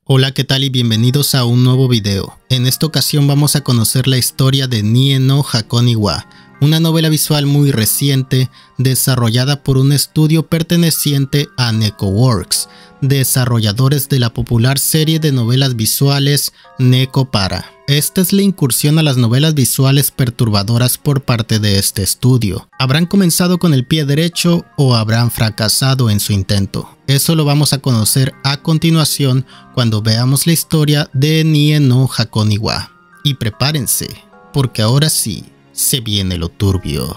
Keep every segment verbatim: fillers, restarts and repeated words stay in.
Hola, ¿qué tal? Y bienvenidos a un nuevo video. En esta ocasión vamos a conocer la historia de Nie no Hakoniwa wa, una novela visual muy reciente desarrollada por un estudio perteneciente a NekoWorks, desarrolladores de la popular serie de novelas visuales Nekopara. Esta es la incursión a las novelas visuales perturbadoras por parte de este estudio. ¿Habrán comenzado con el pie derecho o habrán fracasado en su intento? Eso lo vamos a conocer a continuación cuando veamos la historia de Nie no Hakoniwa wa. Y prepárense, porque ahora sí, se viene lo turbio.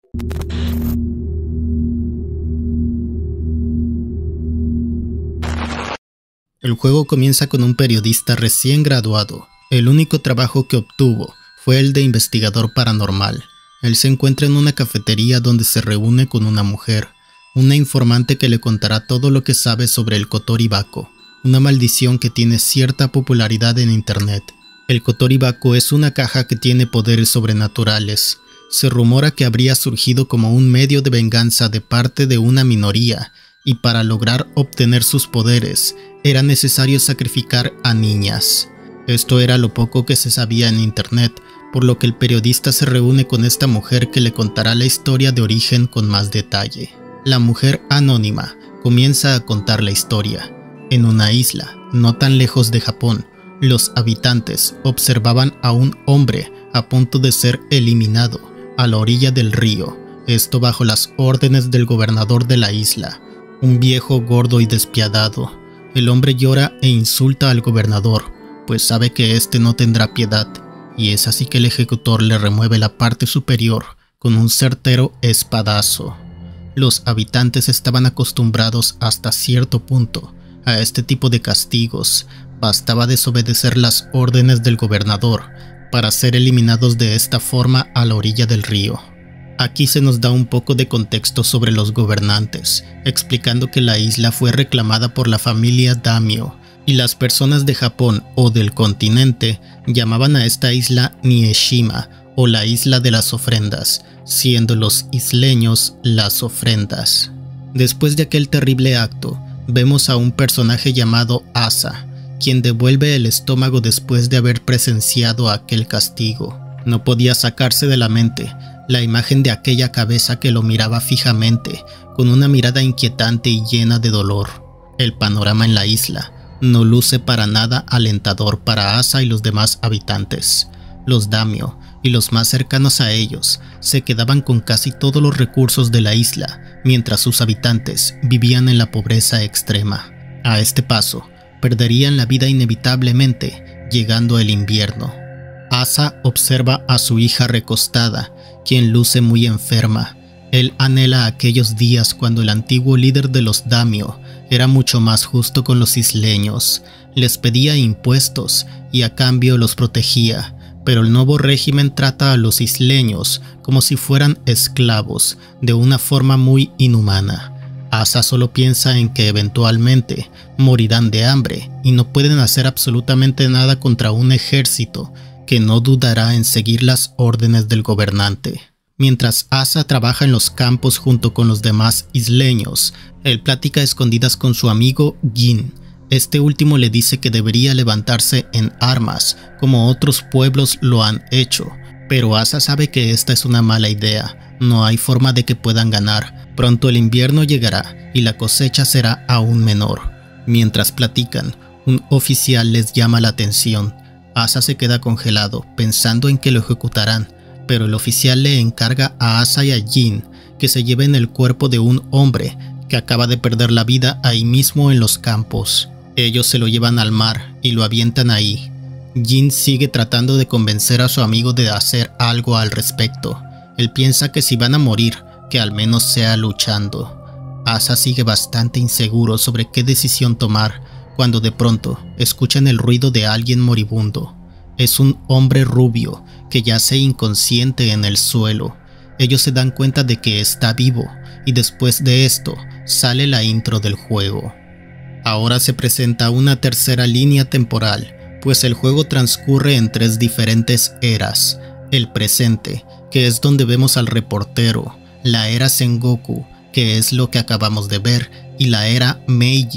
El juego comienza con un periodista recién graduado. El único trabajo que obtuvo fue el de investigador paranormal. Él se encuentra en una cafetería donde se reúne con una mujer, una informante que le contará todo lo que sabe sobre el Kotori Bako, una maldición que tiene cierta popularidad en internet. El Kotori Bako es una caja que tiene poderes sobrenaturales. Se rumora que habría surgido como un medio de venganza de parte de una minoría, y para lograr obtener sus poderes era necesario sacrificar a niñas. Esto era lo poco que se sabía en internet, por lo que el periodista se reúne con esta mujer que le contará la historia de origen con más detalle. La mujer anónima comienza a contar la historia. En una isla, no tan lejos de Japón, los habitantes observaban a un hombre a punto de ser eliminado a la orilla del río, esto bajo las órdenes del gobernador de la isla, un viejo gordo y despiadado. El hombre llora e insulta al gobernador, pues sabe que éste no tendrá piedad, y es así que el ejecutor le remueve la parte superior con un certero espadazo. Los habitantes estaban acostumbrados hasta cierto punto a este tipo de castigos. Bastaba desobedecer las órdenes del gobernador para ser eliminados de esta forma a la orilla del río. Aquí se nos da un poco de contexto sobre los gobernantes, explicando que la isla fue reclamada por la familia Daimyo, y las personas de Japón o del continente llamaban a esta isla Nieshima, o la isla de las ofrendas, siendo los isleños las ofrendas. Después de aquel terrible acto, vemos a un personaje llamado Asa, quien devuelve el estómago después de haber presenciado aquel castigo. No podía sacarse de la mente la imagen de aquella cabeza que lo miraba fijamente, con una mirada inquietante y llena de dolor. El panorama en la isla no luce para nada alentador para Asa y los demás habitantes. Los Daimyo y los más cercanos a ellos se quedaban con casi todos los recursos de la isla, mientras sus habitantes vivían en la pobreza extrema. A este paso, perderían la vida inevitablemente, llegando el invierno. Asa observa a su hija recostada, quien luce muy enferma. Él anhela aquellos días cuando el antiguo líder de los Daimyo era mucho más justo con los isleños, les pedía impuestos y a cambio los protegía, pero el nuevo régimen trata a los isleños como si fueran esclavos, de una forma muy inhumana. Asa solo piensa en que eventualmente morirán de hambre y no pueden hacer absolutamente nada contra un ejército que no dudará en seguir las órdenes del gobernante. Mientras Asa trabaja en los campos junto con los demás isleños, él platica a escondidas con su amigo Gin. Este último le dice que debería levantarse en armas, como otros pueblos lo han hecho, pero Asa sabe que esta es una mala idea. No hay forma de que puedan ganar. Pronto el invierno llegará y la cosecha será aún menor. Mientras platican, un oficial les llama la atención. Asa se queda congelado, pensando en que lo ejecutarán, pero el oficial le encarga a Asa y a Jin que se lleven el cuerpo de un hombre que acaba de perder la vida ahí mismo en los campos. Ellos se lo llevan al mar y lo avientan ahí. Jin sigue tratando de convencer a su amigo de hacer algo al respecto. Él piensa que si van a morir, que al menos sea luchando. Asa sigue bastante inseguro sobre qué decisión tomar, cuando de pronto escuchan el ruido de alguien moribundo. Es un hombre rubio que yace inconsciente en el suelo. Ellos se dan cuenta de que está vivo, y después de esto sale la intro del juego. Ahora se presenta una tercera línea temporal, pues el juego transcurre en tres diferentes eras. El presente, que es donde vemos al reportero, la era Sengoku, que es lo que acabamos de ver, y la era Meiji,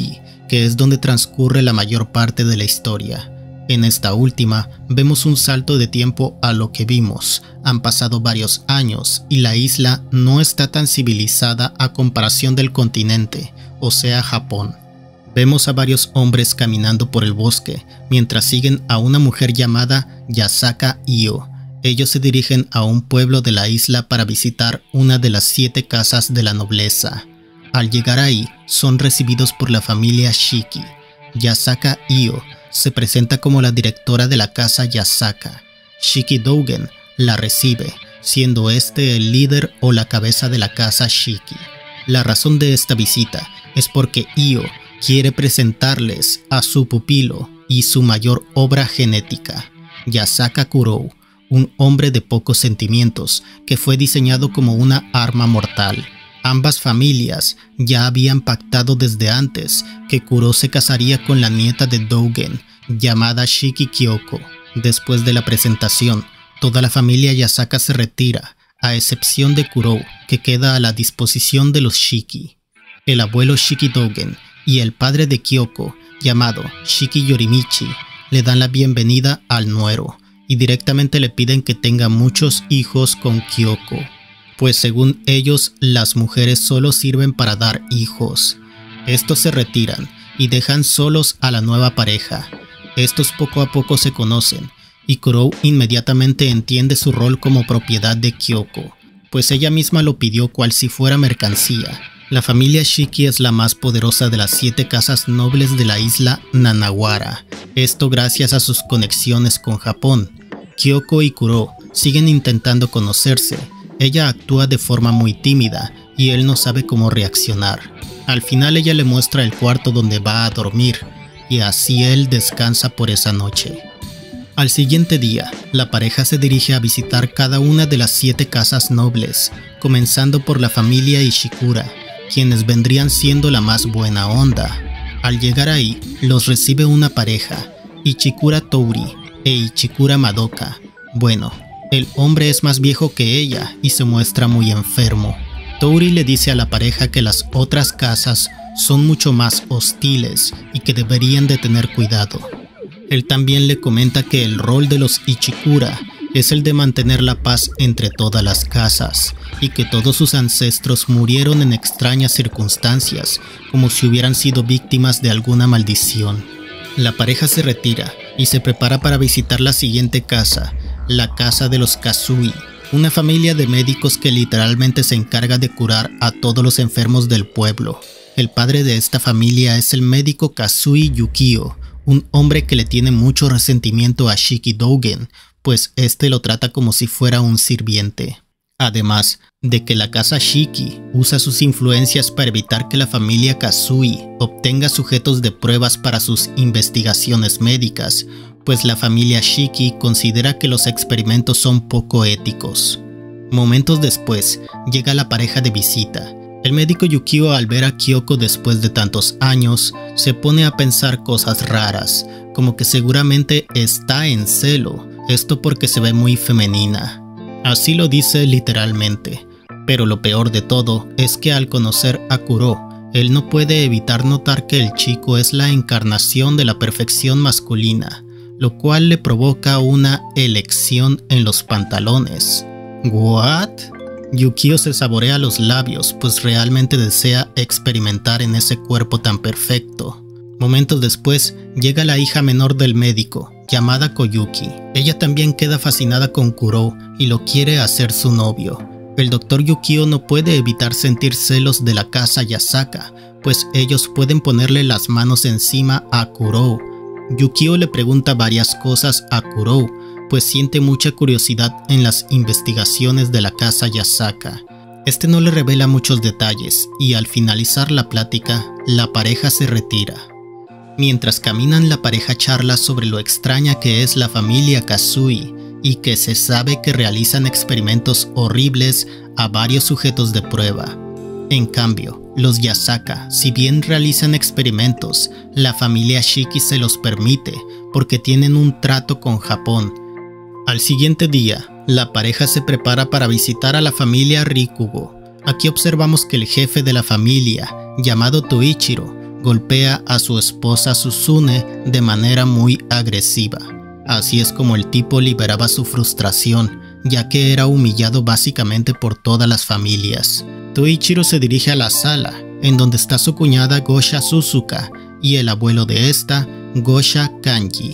que es donde transcurre la mayor parte de la historia. En esta última, vemos un salto de tiempo a lo que vimos. Han pasado varios años y la isla no está tan civilizada a comparación del continente, o sea, Japón. Vemos a varios hombres caminando por el bosque, mientras siguen a una mujer llamada Yasaka Io. Ellos se dirigen a un pueblo de la isla para visitar una de las siete casas de la nobleza. Al llegar ahí, son recibidos por la familia Shiki. Yasaka Io se presenta como la directora de la casa Yasaka. Shiki Dougen la recibe, siendo este el líder o la cabeza de la casa Shiki. La razón de esta visita es porque Io quiere presentarles a su pupilo y su mayor obra genética, Yasaka Kurou, un hombre de pocos sentimientos que fue diseñado como una arma mortal. Ambas familias ya habían pactado desde antes que Kurou se casaría con la nieta de Dougen, llamada Shiki Kyoko. Después de la presentación, toda la familia Yasaka se retira, a excepción de Kurou, que queda a la disposición de los Shiki. El abuelo Shiki Dougen y el padre de Kyoko, llamado Shiki Yorimichi, le dan la bienvenida al nuero y directamente le piden que tenga muchos hijos con Kyoko, pues según ellos las mujeres solo sirven para dar hijos. Estos se retiran y dejan solos a la nueva pareja. Estos poco a poco se conocen y Kurou inmediatamente entiende su rol como propiedad de Kyoko, pues ella misma lo pidió cual si fuera mercancía. La familia Shiki es la más poderosa de las siete casas nobles de la isla Nanawara, esto gracias a sus conexiones con Japón. Kyoko y Kurou siguen intentando conocerse. Ella actúa de forma muy tímida y él no sabe cómo reaccionar. Al final ella le muestra el cuarto donde va a dormir y así él descansa por esa noche. Al siguiente día, la pareja se dirige a visitar cada una de las siete casas nobles, comenzando por la familia Ishikura, quienes vendrían siendo la más buena onda. Al llegar ahí, los recibe una pareja, Ichikura Touri e Ichikura Madoka. Bueno, el hombre es más viejo que ella y se muestra muy enfermo. Touri le dice a la pareja que las otras casas son mucho más hostiles y que deberían de tener cuidado. Él también le comenta que el rol de los Ichikura es el de mantener la paz entre todas las casas y que todos sus ancestros murieron en extrañas circunstancias, como si hubieran sido víctimas de alguna maldición. La pareja se retira y se prepara para visitar la siguiente casa, la casa de los Kazui, una familia de médicos que literalmente se encarga de curar a todos los enfermos del pueblo. El padre de esta familia es el médico Kazui Yukio, un hombre que le tiene mucho resentimiento a Shiki Dougen, pues este lo trata como si fuera un sirviente. Además de que la casa Shiki usa sus influencias para evitar que la familia Kazui obtenga sujetos de pruebas para sus investigaciones médicas, pues la familia Shiki considera que los experimentos son poco éticos. Momentos después, llega la pareja de visita. El médico Yukio, al ver a Kyoko después de tantos años, se pone a pensar cosas raras, como que seguramente está en celo, esto porque se ve muy femenina. Así lo dice literalmente, pero lo peor de todo es que al conocer a Kurou, él no puede evitar notar que el chico es la encarnación de la perfección masculina, lo cual le provoca una elección en los pantalones. ¿What? Yukio se saborea los labios, pues realmente desea experimentar en ese cuerpo tan perfecto. Momentos después, llega la hija menor del médico, llamada Koyuki. Ella también queda fascinada con Kurou y lo quiere hacer su novio. El doctor Yukio no puede evitar sentir celos de la casa Yasaka, pues ellos pueden ponerle las manos encima a Kurou. Yukio le pregunta varias cosas a Kurou, pues siente mucha curiosidad en las investigaciones de la casa Yasaka. Este no le revela muchos detalles y al finalizar la plática, la pareja se retira. Mientras caminan, la pareja charla sobre lo extraña que es la familia Kazui y que se sabe que realizan experimentos horribles a varios sujetos de prueba. En cambio, los Yasaka, si bien realizan experimentos, la familia Shiki se los permite porque tienen un trato con Japón. Al siguiente día, la pareja se prepara para visitar a la familia Rikugo. Aquí observamos que el jefe de la familia, llamado Toichiro, golpea a su esposa Suzune de manera muy agresiva. Así es como el tipo liberaba su frustración, ya que era humillado básicamente por todas las familias. Toichiro se dirige a la sala, en donde está su cuñada Gosha Suzuka y el abuelo de esta, Gosha Kanji.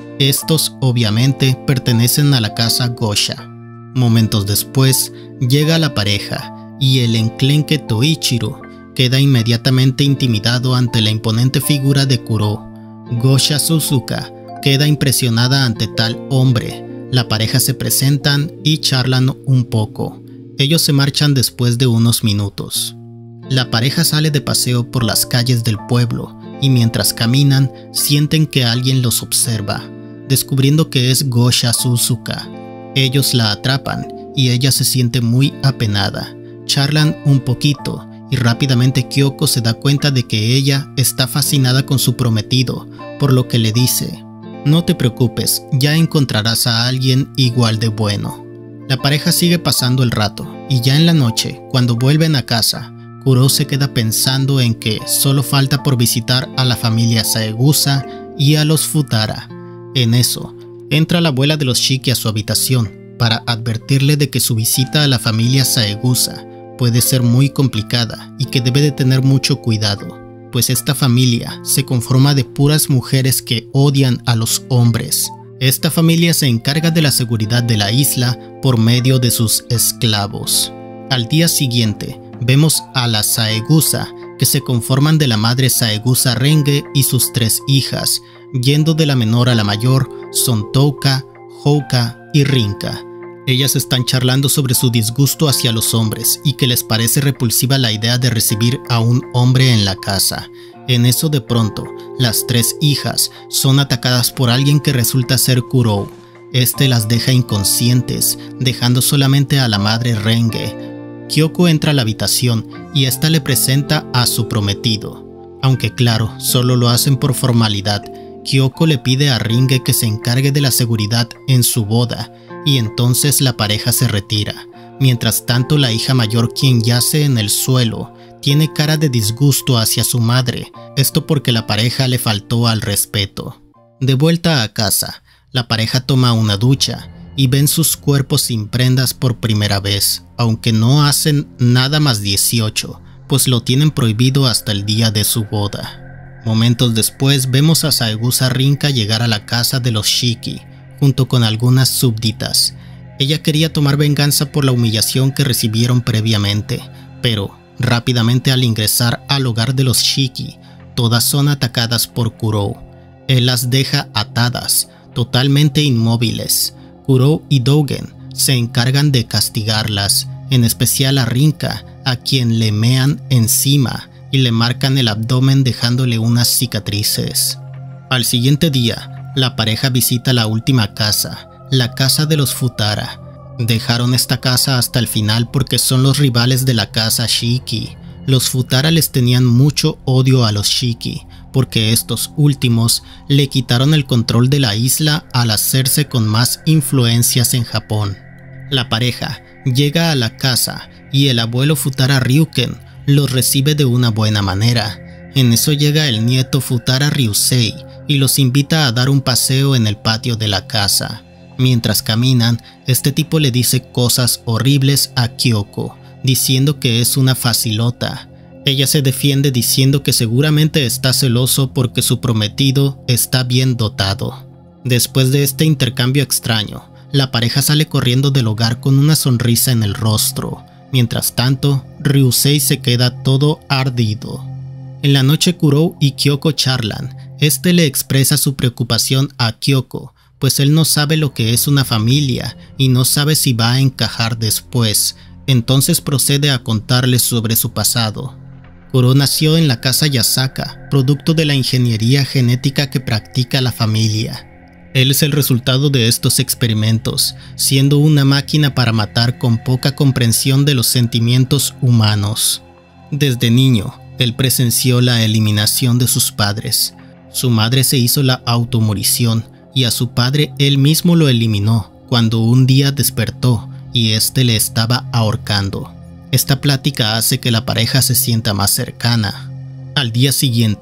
Estos obviamente pertenecen a la casa Gosha. Momentos después, llega la pareja y el enclenque Toichiro queda inmediatamente intimidado ante la imponente figura de Kuro. Gosha Suzuka queda impresionada ante tal hombre. La pareja se presentan y charlan un poco. Ellos se marchan después de unos minutos. La pareja sale de paseo por las calles del pueblo y mientras caminan sienten que alguien los observa, descubriendo que es Gosha Suzuka. Ellos la atrapan y ella se siente muy apenada. Charlan un poquito y rápidamente Kyoko se da cuenta de que ella está fascinada con su prometido, por lo que le dice: no te preocupes, ya encontrarás a alguien igual de bueno. La pareja sigue pasando el rato y ya en la noche, cuando vuelven a casa, Kuro se queda pensando en que solo falta por visitar a la familia Saegusa y a los Futara. En eso, entra la abuela de los Shiki a su habitación para advertirle de que su visita a la familia Saegusa puede ser muy complicada y que debe de tener mucho cuidado, pues esta familia se conforma de puras mujeres que odian a los hombres. Esta familia se encarga de la seguridad de la isla por medio de sus esclavos. Al día siguiente, vemos a las Saegusa, que se conforman de la madre Saegusa Renge y sus tres hijas, yendo de la menor a la mayor, son Touka, Houka y Rinka. Ellas están charlando sobre su disgusto hacia los hombres y que les parece repulsiva la idea de recibir a un hombre en la casa. En eso de pronto, las tres hijas son atacadas por alguien que resulta ser Kuro. Este las deja inconscientes, dejando solamente a la madre Renge. Kyoko entra a la habitación y esta le presenta a su prometido. Aunque claro, solo lo hacen por formalidad, Kyoko le pide a Ringe que se encargue de la seguridad en su boda y entonces la pareja se retira. Mientras tanto, la hija mayor, quien yace en el suelo, tiene cara de disgusto hacia su madre, esto porque la pareja le faltó al respeto. De vuelta a casa, la pareja toma una ducha y ven sus cuerpos sin prendas por primera vez, aunque no hacen nada más dieciocho, pues lo tienen prohibido hasta el día de su boda. Momentos después vemos a Saegusa Rinka llegar a la casa de los Shiki, junto con algunas súbditas. Ella quería tomar venganza por la humillación que recibieron previamente, pero rápidamente al ingresar al hogar de los Shiki, todas son atacadas por Kuro. Él las deja atadas, totalmente inmóviles. Kuro y Dougen se encargan de castigarlas, en especial a Rinka, a quien le mean encima y le marcan el abdomen dejándole unas cicatrices. Al siguiente día, la pareja visita la última casa, la casa de los Futara. Dejaron esta casa hasta el final porque son los rivales de la casa Shiki. Los Futara les tenían mucho odio a los Shiki, porque estos últimos le quitaron el control de la isla al hacerse con más influencias en Japón. La pareja llega a la casa y el abuelo Futara Ryuken los recibe de una buena manera. En eso llega el nieto Futara Ryusei y los invita a dar un paseo en el patio de la casa. Mientras caminan, este tipo le dice cosas horribles a Kyoko, diciendo que es una facilota. Ella se defiende diciendo que seguramente está celoso porque su prometido está bien dotado. Después de este intercambio extraño, la pareja sale corriendo del hogar con una sonrisa en el rostro. Mientras tanto, Ryusei se queda todo ardido. En la noche, Kuro y Kyoko charlan. Este le expresa su preocupación a Kyoko, pues él no sabe lo que es una familia y no sabe si va a encajar después. Entonces procede a contarle sobre su pasado. Kuro nació en la casa Yasaka, producto de la ingeniería genética que practica la familia. Él es el resultado de estos experimentos, siendo una máquina para matar con poca comprensión de los sentimientos humanos. Desde niño, él presenció la eliminación de sus padres. Su madre se hizo la automorición y a su padre él mismo lo eliminó cuando un día despertó y éste le estaba ahorcando. Esta plática hace que la pareja se sienta más cercana. Al día siguiente,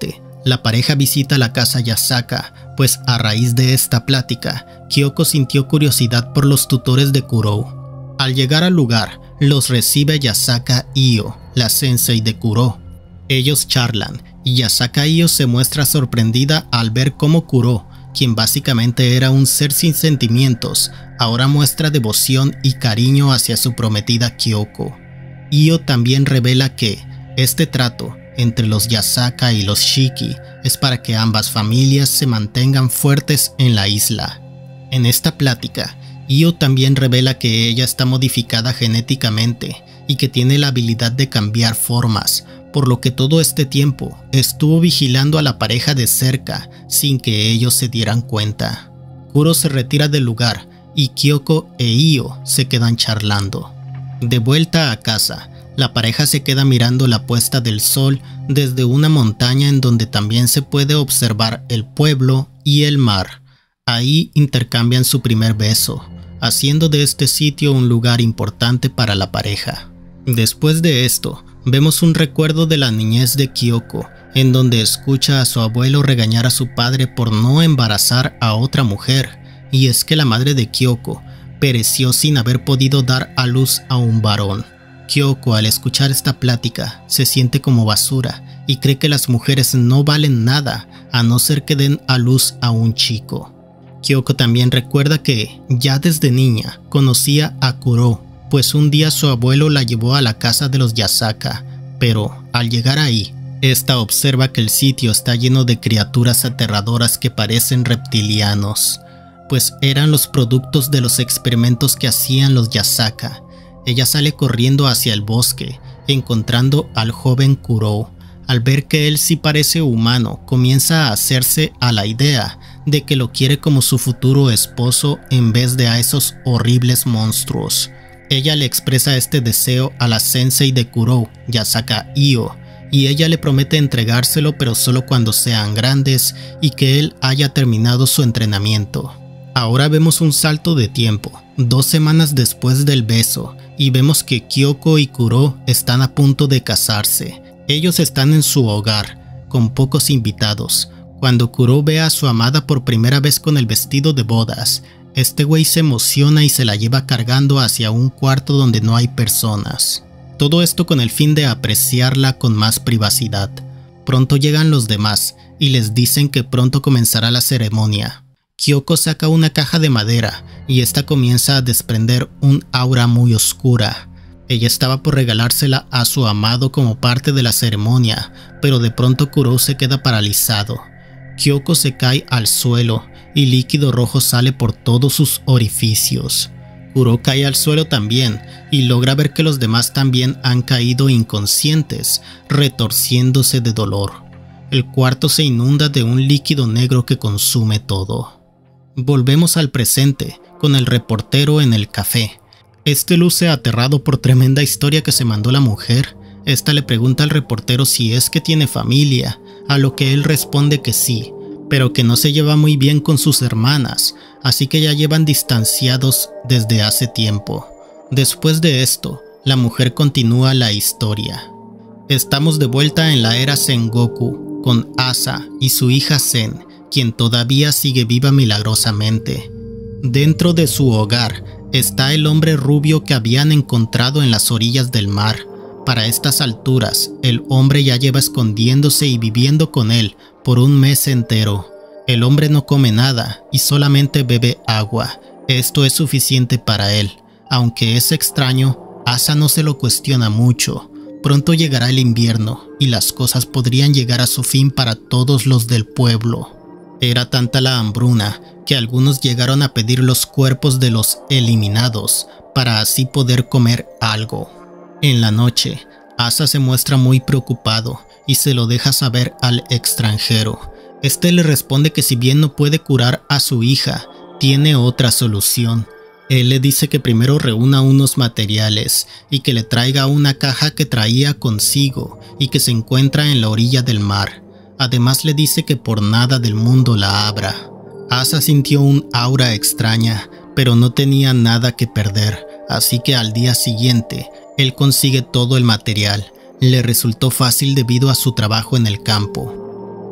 la pareja visita la casa Yasaka, pues a raíz de esta plática, Kyoko sintió curiosidad por los tutores de Kurou. Al llegar al lugar, los recibe Yasaka Io, la sensei de Kurou. Ellos charlan y Yasaka Io se muestra sorprendida al ver cómo Kurou, quien básicamente era un ser sin sentimientos, ahora muestra devoción y cariño hacia su prometida Kyoko. Io también revela que este trato entre los Yasaka y los Shiki es para que ambas familias se mantengan fuertes en la isla. En esta plática, Io también revela que ella está modificada genéticamente y que tiene la habilidad de cambiar formas, por lo que todo este tiempo estuvo vigilando a la pareja de cerca sin que ellos se dieran cuenta. Kuro se retira del lugar y Kyoko e Io se quedan charlando. De vuelta a casa, la pareja se queda mirando la puesta del sol desde una montaña en donde también se puede observar el pueblo y el mar. Ahí intercambian su primer beso, haciendo de este sitio un lugar importante para la pareja. Después de esto, vemos un recuerdo de la niñez de Kyoko, en donde escucha a su abuelo regañar a su padre por no embarazar a otra mujer, y es que la madre de Kyoko pereció sin haber podido dar a luz a un varón. Kyoko, al escuchar esta plática, se siente como basura y cree que las mujeres no valen nada a no ser que den a luz a un chico. Kyoko también recuerda que, ya desde niña, conocía a Kurou, pues un día su abuelo la llevó a la casa de los Yasaka, pero al llegar ahí, esta observa que el sitio está lleno de criaturas aterradoras que parecen reptilianos, pues eran los productos de los experimentos que hacían los Yasaka. Ella sale corriendo hacia el bosque, encontrando al joven Kurou. Al ver que él sí parece humano, comienza a hacerse a la idea de que lo quiere como su futuro esposo en vez de a esos horribles monstruos. Ella le expresa este deseo a la sensei de Kurou, Yasaka Io, y ella le promete entregárselo pero solo cuando sean grandes y que él haya terminado su entrenamiento. Ahora vemos un salto de tiempo, dos semanas después del beso, y vemos que Kyoko y Kurou están a punto de casarse. Ellos están en su hogar, con pocos invitados, cuando Kurou ve a su amada por primera vez con el vestido de bodas. Este güey se emociona y se la lleva cargando hacia un cuarto donde no hay personas. Todo esto con el fin de apreciarla con más privacidad. Pronto llegan los demás y les dicen que pronto comenzará la ceremonia. Kyoko saca una caja de madera y esta comienza a desprender un aura muy oscura. Ella estaba por regalársela a su amado como parte de la ceremonia, pero de pronto Kurou se queda paralizado. Kyoko se cae al suelo y líquido rojo sale por todos sus orificios. Kurou cae al suelo también y logra ver que los demás también han caído inconscientes, retorciéndose de dolor. El cuarto se inunda de un líquido negro que consume todo. Volvemos al presente, con el reportero en el café. Este luce aterrado por tremenda historia que se mandó la mujer. Esta le pregunta al reportero si es que tiene familia, a lo que él responde que sí, pero que no se lleva muy bien con sus hermanas, así que ya llevan distanciados desde hace tiempo. Después de esto, la mujer continúa la historia. Estamos de vuelta en la era Sengoku, con Asa y su hija Zen, quien todavía sigue viva milagrosamente. Dentro de su hogar está el hombre rubio que habían encontrado en las orillas del mar. Para estas alturas, el hombre ya lleva escondiéndose y viviendo con él por un mes entero. El hombre no come nada y solamente bebe agua. Esto es suficiente para él. Aunque es extraño, Asa no se lo cuestiona mucho. Pronto llegará el invierno y las cosas podrían llegar a su fin para todos los del pueblo. Era tanta la hambruna que algunos llegaron a pedir los cuerpos de los eliminados para así poder comer algo. En la noche, Asa se muestra muy preocupado y se lo deja saber al extranjero. Este le responde que si bien no puede curar a su hija, tiene otra solución. Él le dice que primero reúna unos materiales y que le traiga una caja que traía consigo y que se encuentra en la orilla del mar. Además le dice que por nada del mundo la abra. Asa sintió un aura extraña, pero no tenía nada que perder, así que al día siguiente, él consigue todo el material. Le resultó fácil debido a su trabajo en el campo.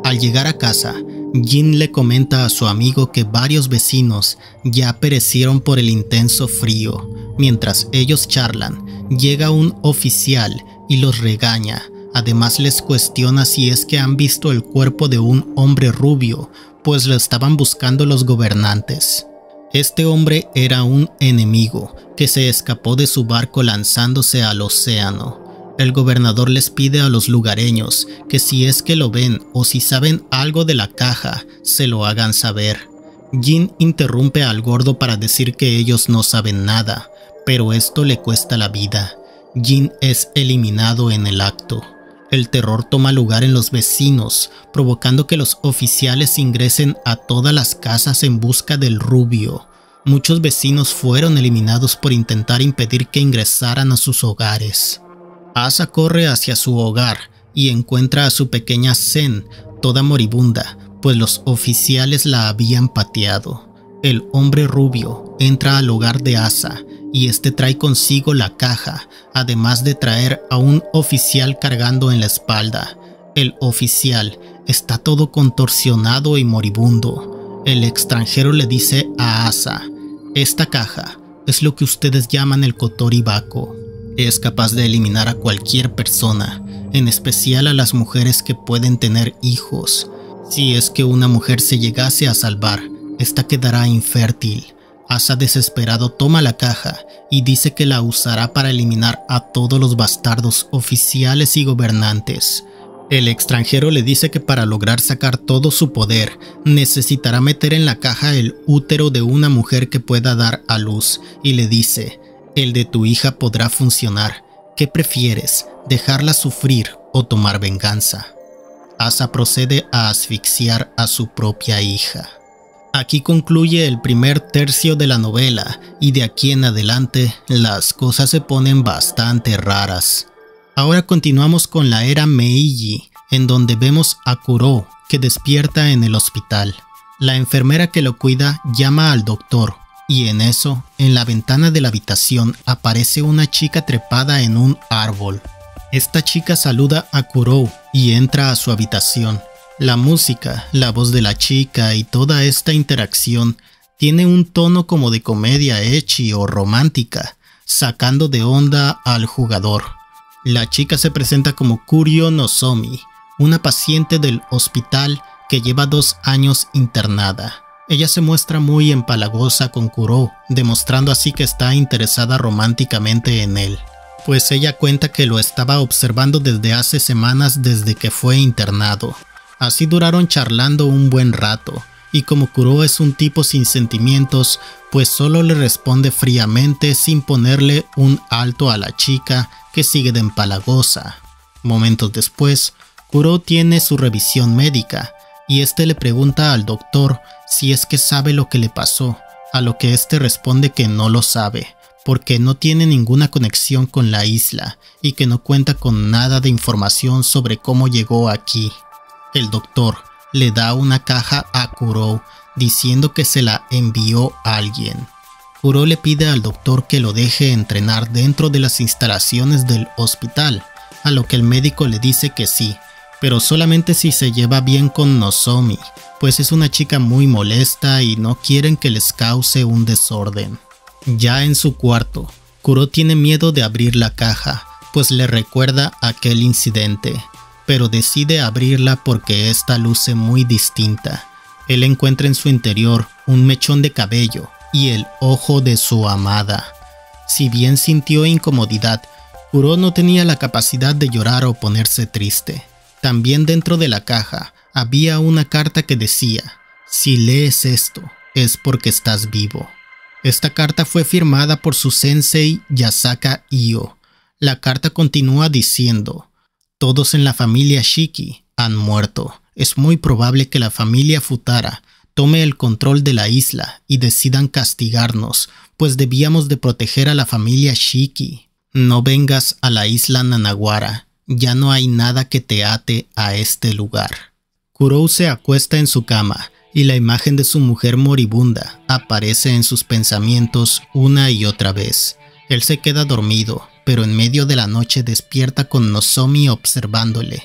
Al llegar a casa, Jin le comenta a su amigo que varios vecinos ya perecieron por el intenso frío. Mientras ellos charlan, llega un oficial y los regaña. Además les cuestiona si es que han visto el cuerpo de un hombre rubio, pues lo estaban buscando los gobernantes. Este hombre era un enemigo que se escapó de su barco lanzándose al océano. El gobernador les pide a los lugareños que si es que lo ven o si saben algo de la caja, se lo hagan saber. Jin interrumpe al gordo para decir que ellos no saben nada, pero esto le cuesta la vida. Jin es eliminado en el acto. El terror toma lugar en los vecinos, provocando que los oficiales ingresen a todas las casas en busca del rubio. Muchos vecinos fueron eliminados por intentar impedir que ingresaran a sus hogares. Asa corre hacia su hogar y encuentra a su pequeña Zen, toda moribunda, pues los oficiales la habían pateado. El hombre rubio entra al hogar de Asa y este trae consigo la caja, además de traer a un oficial cargando en la espalda. El oficial está todo contorsionado y moribundo. El extranjero le dice a Asa: esta caja es lo que ustedes llaman el Kotori Bako. Es capaz de eliminar a cualquier persona, en especial a las mujeres que pueden tener hijos. Si es que una mujer se llegase a salvar, esta quedará infértil. Asa desesperado toma la caja y dice que la usará para eliminar a todos los bastardos oficiales y gobernantes. El extranjero le dice que para lograr sacar todo su poder, necesitará meter en la caja el útero de una mujer que pueda dar a luz y le dice: el de tu hija podrá funcionar. ¿Qué prefieres, dejarla sufrir o tomar venganza? Asa procede a asfixiar a su propia hija. Aquí concluye el primer tercio de la novela y de aquí en adelante las cosas se ponen bastante raras. Ahora continuamos con la era Meiji, en donde vemos a Kuro que despierta en el hospital. La enfermera que lo cuida llama al doctor y en eso, en la ventana de la habitación aparece una chica trepada en un árbol. Esta chica saluda a Kuro y entra a su habitación. La música, la voz de la chica y toda esta interacción tiene un tono como de comedia ecchi o romántica, sacando de onda al jugador. La chica se presenta como Kuryo Nozomi, una paciente del hospital que lleva dos años internada. Ella se muestra muy empalagosa con Kuro, demostrando así que está interesada románticamente en él, pues ella cuenta que lo estaba observando desde hace semanas desde que fue internado. Así duraron charlando un buen rato, y como Kuro es un tipo sin sentimientos, pues solo le responde fríamente sin ponerle un alto a la chica que sigue de empalagosa. Momentos después, Kuro tiene su revisión médica, y este le pregunta al doctor si es que sabe lo que le pasó, a lo que este responde que no lo sabe, porque no tiene ninguna conexión con la isla y que no cuenta con nada de información sobre cómo llegó aquí. El doctor le da una caja a Kuro diciendo que se la envió alguien. Kuro le pide al doctor que lo deje entrenar dentro de las instalaciones del hospital, a lo que el médico le dice que sí, pero solamente si se lleva bien con Nozomi, pues es una chica muy molesta y no quieren que les cause un desorden. Ya en su cuarto, Kuro tiene miedo de abrir la caja, pues le recuerda aquel incidente, pero decide abrirla porque esta luce muy distinta. Él encuentra en su interior un mechón de cabello y el ojo de su amada. Si bien sintió incomodidad, Kuro no tenía la capacidad de llorar o ponerse triste. También dentro de la caja había una carta que decía: si lees esto, es porque estás vivo. Esta carta fue firmada por su sensei Yasaka Io. La carta continúa diciendo: todos en la familia Shiki han muerto. Es muy probable que la familia Futara tome el control de la isla y decidan castigarnos, pues debíamos de proteger a la familia Shiki. No vengas a la isla Nanawara, ya no hay nada que te ate a este lugar. Kuro se acuesta en su cama y la imagen de su mujer moribunda aparece en sus pensamientos una y otra vez. Él se queda dormido, pero en medio de la noche despierta con Nozomi observándole.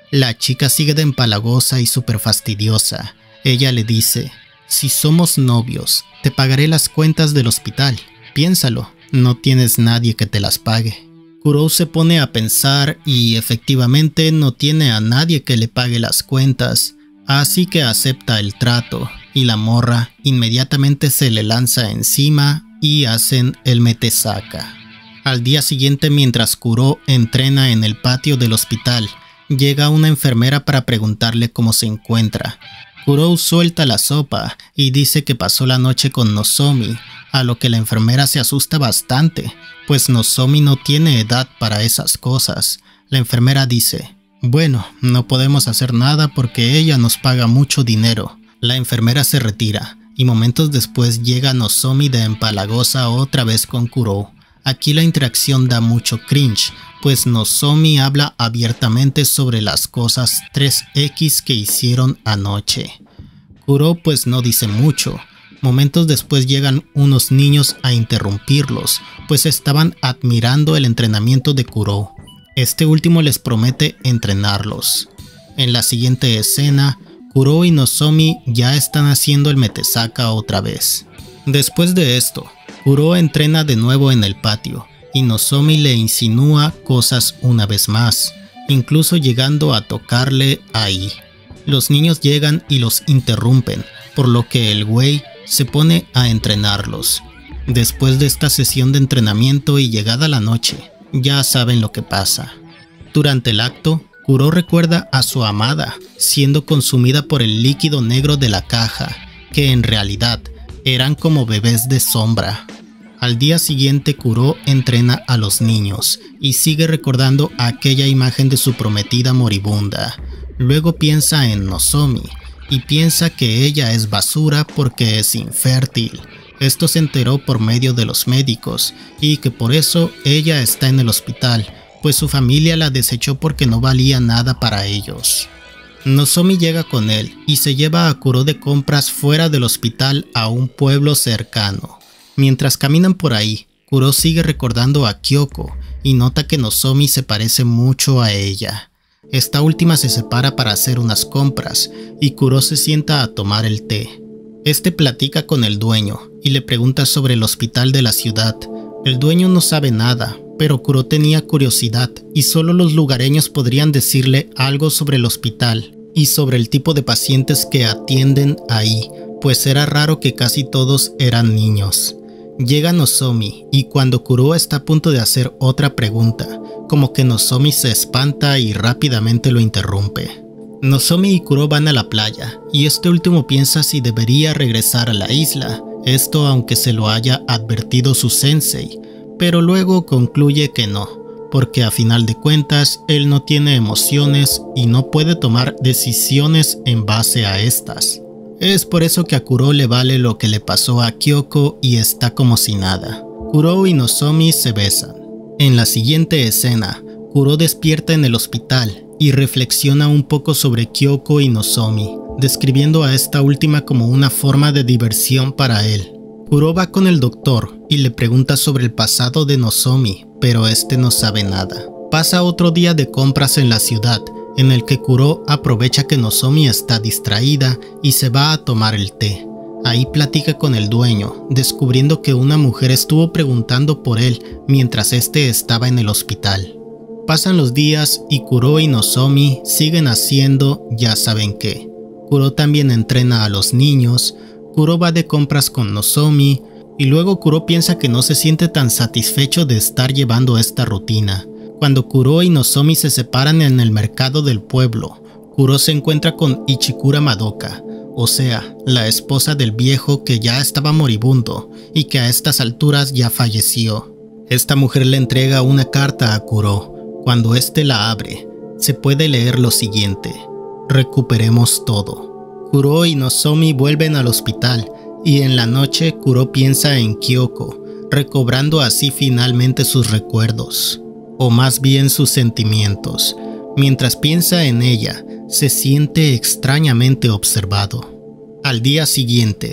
La chica sigue de empalagosa y súper fastidiosa. Ella le dice: si somos novios, te pagaré las cuentas del hospital. Piénsalo, no tienes nadie que te las pague. Kurou se pone a pensar y efectivamente no tiene a nadie que le pague las cuentas, así que acepta el trato y la morra inmediatamente se le lanza encima y hacen el metesaca. Al día siguiente, mientras Kurou entrena en el patio del hospital, llega una enfermera para preguntarle cómo se encuentra. Kurou suelta la sopa y dice que pasó la noche con Nozomi, a lo que la enfermera se asusta bastante, pues Nozomi no tiene edad para esas cosas. La enfermera dice: bueno, no podemos hacer nada porque ella nos paga mucho dinero. La enfermera se retira y momentos después llega Nozomi de empalagosa otra vez con Kurou. Aquí la interacción da mucho cringe, pues Nozomi habla abiertamente sobre las cosas tres equis que hicieron anoche. Kurou pues no dice mucho. Momentos después llegan unos niños a interrumpirlos, pues estaban admirando el entrenamiento de Kurou. Este último les promete entrenarlos. En la siguiente escena, Kurou y Nozomi ya están haciendo el metesaca otra vez. Después de esto, Kurou entrena de nuevo en el patio y Nozomi le insinúa cosas una vez más, incluso llegando a tocarle ahí. Los niños llegan y los interrumpen, por lo que el güey se pone a entrenarlos. Después de esta sesión de entrenamiento y llegada la noche, ya saben lo que pasa. Durante el acto, Kurou recuerda a su amada siendo consumida por el líquido negro de la caja, que en realidad eran como bebés de sombra. Al día siguiente, Kurou entrena a los niños y sigue recordando aquella imagen de su prometida moribunda. Luego piensa en Nozomi y piensa que ella es basura porque es infértil. Esto se enteró por medio de los médicos y que por eso ella está en el hospital, pues su familia la desechó porque no valía nada para ellos. Nozomi llega con él y se lleva a Kurou de compras fuera del hospital a un pueblo cercano. Mientras caminan por ahí, Kurou sigue recordando a Kyoko y nota que Nozomi se parece mucho a ella. Esta última se separa para hacer unas compras y Kurou se sienta a tomar el té. Este platica con el dueño y le pregunta sobre el hospital de la ciudad. El dueño no sabe nada, pero Kurou tenía curiosidad y solo los lugareños podrían decirle algo sobre el hospital y sobre el tipo de pacientes que atienden ahí, pues era raro que casi todos eran niños. Llega Nozomi y cuando Kurou está a punto de hacer otra pregunta, como que Nozomi se espanta y rápidamente lo interrumpe. Nozomi y Kurou van a la playa y este último piensa si debería regresar a la isla, esto aunque se lo haya advertido su sensei, pero luego concluye que no, porque a final de cuentas él no tiene emociones y no puede tomar decisiones en base a estas. Es por eso que a Kurou le vale lo que le pasó a Kyoko y está como si nada. Kurou y Nozomi se besan. En la siguiente escena, Kurou despierta en el hospital y reflexiona un poco sobre Kyoko y Nozomi, describiendo a esta última como una forma de diversión para él. Kurou va con el doctor y le pregunta sobre el pasado de Nozomi, pero este no sabe nada. Pasa otro día de compras en la ciudad, en el que Kurou aprovecha que Nozomi está distraída y se va a tomar el té. Ahí platica con el dueño, descubriendo que una mujer estuvo preguntando por él mientras este estaba en el hospital. Pasan los días y Kurou y Nozomi siguen haciendo ya saben qué. Kurou también entrena a los niños, Kurou va de compras con Nozomi y luego Kurou piensa que no se siente tan satisfecho de estar llevando esta rutina. Cuando Kurou y Nozomi se separan en el mercado del pueblo, Kurou se encuentra con Ichikura Madoka, o sea, la esposa del viejo que ya estaba moribundo y que a estas alturas ya falleció. Esta mujer le entrega una carta a Kurou. Cuando éste la abre, se puede leer lo siguiente: recuperemos todo. Kurou y Nozomi vuelven al hospital y en la noche Kurou piensa en Kyoko, recobrando así finalmente sus recuerdos, o más bien sus sentimientos. Mientras piensa en ella, se siente extrañamente observado. Al día siguiente,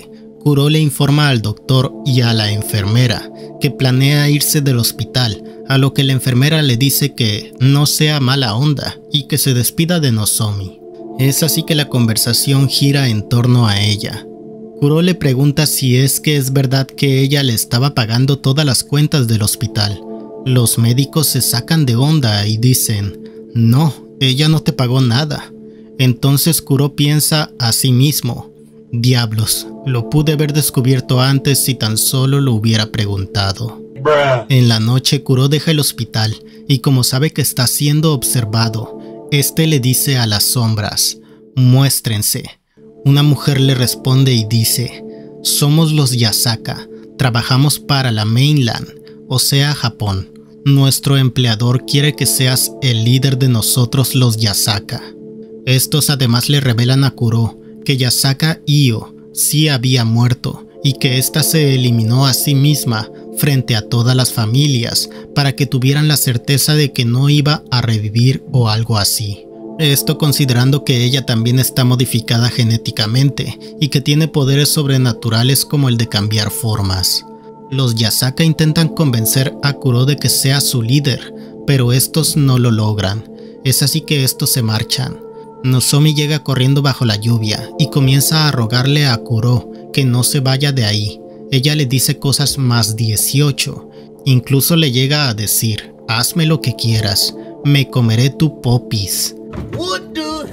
Kuro le informa al doctor y a la enfermera que planea irse del hospital, a lo que la enfermera le dice que no sea mala onda y que se despida de Nozomi. Es así que la conversación gira en torno a ella. Kuro le pregunta si es que es verdad que ella le estaba pagando todas las cuentas del hospital. Los médicos se sacan de onda y dicen, no, ella no te pagó nada. Entonces Kuro piensa a sí mismo, diablos, lo pude haber descubierto antes si tan solo lo hubiera preguntado. Bruh. En la noche Kuro deja el hospital y como sabe que está siendo observado, este le dice a las sombras, muéstrense. Una mujer le responde y dice, somos los Yasaka, trabajamos para la Mainland, o sea Japón. Nuestro empleador quiere que seas el líder de nosotros los Yasaka. Estos además le revelan a Kuro que Yasaka Io sí había muerto y que ésta se eliminó a sí misma frente a todas las familias para que tuvieran la certeza de que no iba a revivir o algo así. Esto considerando que ella también está modificada genéticamente y que tiene poderes sobrenaturales como el de cambiar formas. Los Yasaka intentan convencer a Kuro de que sea su líder, pero estos no lo logran. Es así que estos se marchan. Nozomi llega corriendo bajo la lluvia y comienza a rogarle a Kuro que no se vaya de ahí. Ella le dice cosas más dieciocho. Incluso le llega a decir, hazme lo que quieras, me comeré tu popis. What the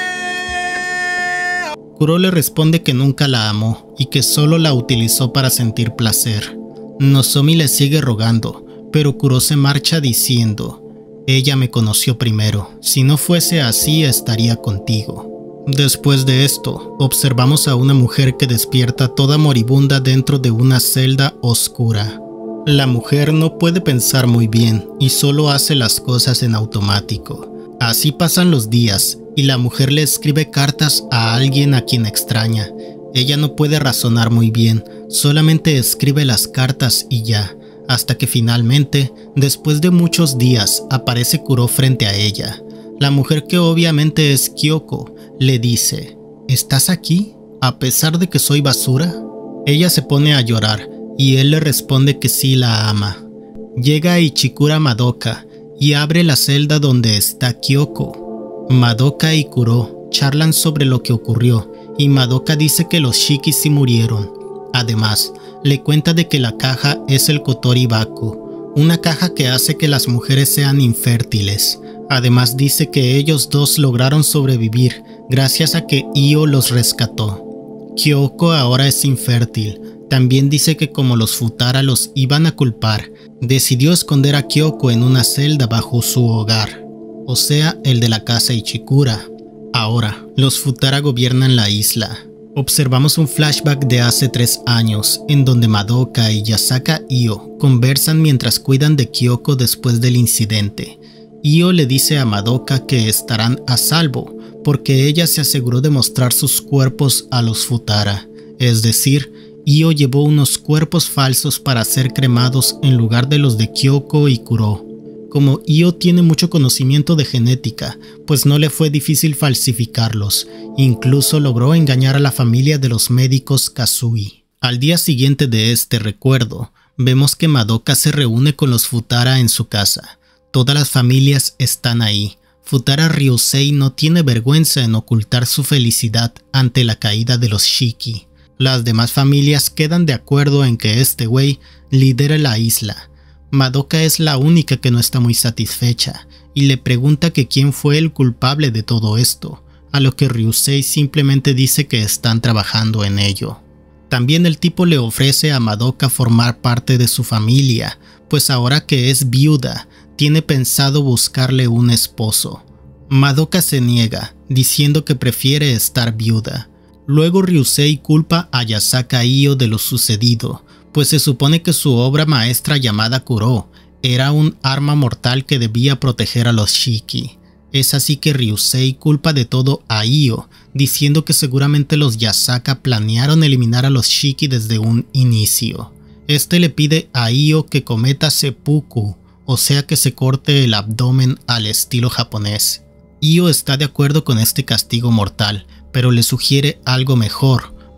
hell? Kuro le responde que nunca la amó y que solo la utilizó para sentir placer. Nozomi le sigue rogando, pero Kuro se marcha diciendo, ella me conoció primero, si no fuese así estaría contigo. Después de esto, observamos a una mujer que despierta toda moribunda dentro de una celda oscura. La mujer no puede pensar muy bien y solo hace las cosas en automático. Así pasan los días y la mujer le escribe cartas a alguien a quien extraña. Ella no puede razonar muy bien, solamente escribe las cartas y ya, hasta que finalmente, después de muchos días, aparece Kuro frente a ella. La mujer, que obviamente es Kyoko, le dice, ¿estás aquí? ¿A pesar de que soy basura? Ella se pone a llorar y él le responde que sí la ama. Llega Ichikura Madoka y abre la celda donde está Kyoko. Madoka y Kuro charlan sobre lo que ocurrió y Madoka dice que los Shiki sí murieron. Además, le cuenta de que la caja es el Kotori Baku, una caja que hace que las mujeres sean infértiles. Además dice que ellos dos lograron sobrevivir gracias a que Io los rescató. Kyoko ahora es infértil. También dice que como los Futara los iban a culpar, decidió esconder a Kyoko en una celda bajo su hogar, o sea, el de la casa Ichikura. Ahora, los Futara gobiernan la isla. Observamos un flashback de hace tres años, en donde Madoka y Yasaka Io conversan mientras cuidan de Kyoko después del incidente. Io le dice a Madoka que estarán a salvo, porque ella se aseguró de mostrar sus cuerpos a los Futara. Es decir, Io llevó unos cuerpos falsos para ser cremados en lugar de los de Kyoko y Kuro. Como Io tiene mucho conocimiento de genética, pues no le fue difícil falsificarlos, incluso logró engañar a la familia de los médicos Kazui. Al día siguiente de este recuerdo, vemos que Madoka se reúne con los Futara en su casa. Todas las familias están ahí. Futara Ryusei no tiene vergüenza en ocultar su felicidad ante la caída de los Shiki. Las demás familias quedan de acuerdo en que este güey lidere la isla. Madoka es la única que no está muy satisfecha y le pregunta que quién fue el culpable de todo esto, a lo que Ryusei simplemente dice que están trabajando en ello. También el tipo le ofrece a Madoka formar parte de su familia, pues ahora que es viuda, tiene pensado buscarle un esposo. Madoka se niega, diciendo que prefiere estar viuda. Luego Ryusei culpa a Yasaka Io de lo sucedido, pues se supone que su obra maestra llamada Kuro era un arma mortal que debía proteger a los Shiki. Es así que Ryusei culpa de todo a Io, diciendo que seguramente los Yasaka planearon eliminar a los Shiki desde un inicio. Este le pide a Io que cometa seppuku, o sea que se corte el abdomen al estilo japonés. Io está de acuerdo con este castigo mortal, pero le sugiere algo mejor,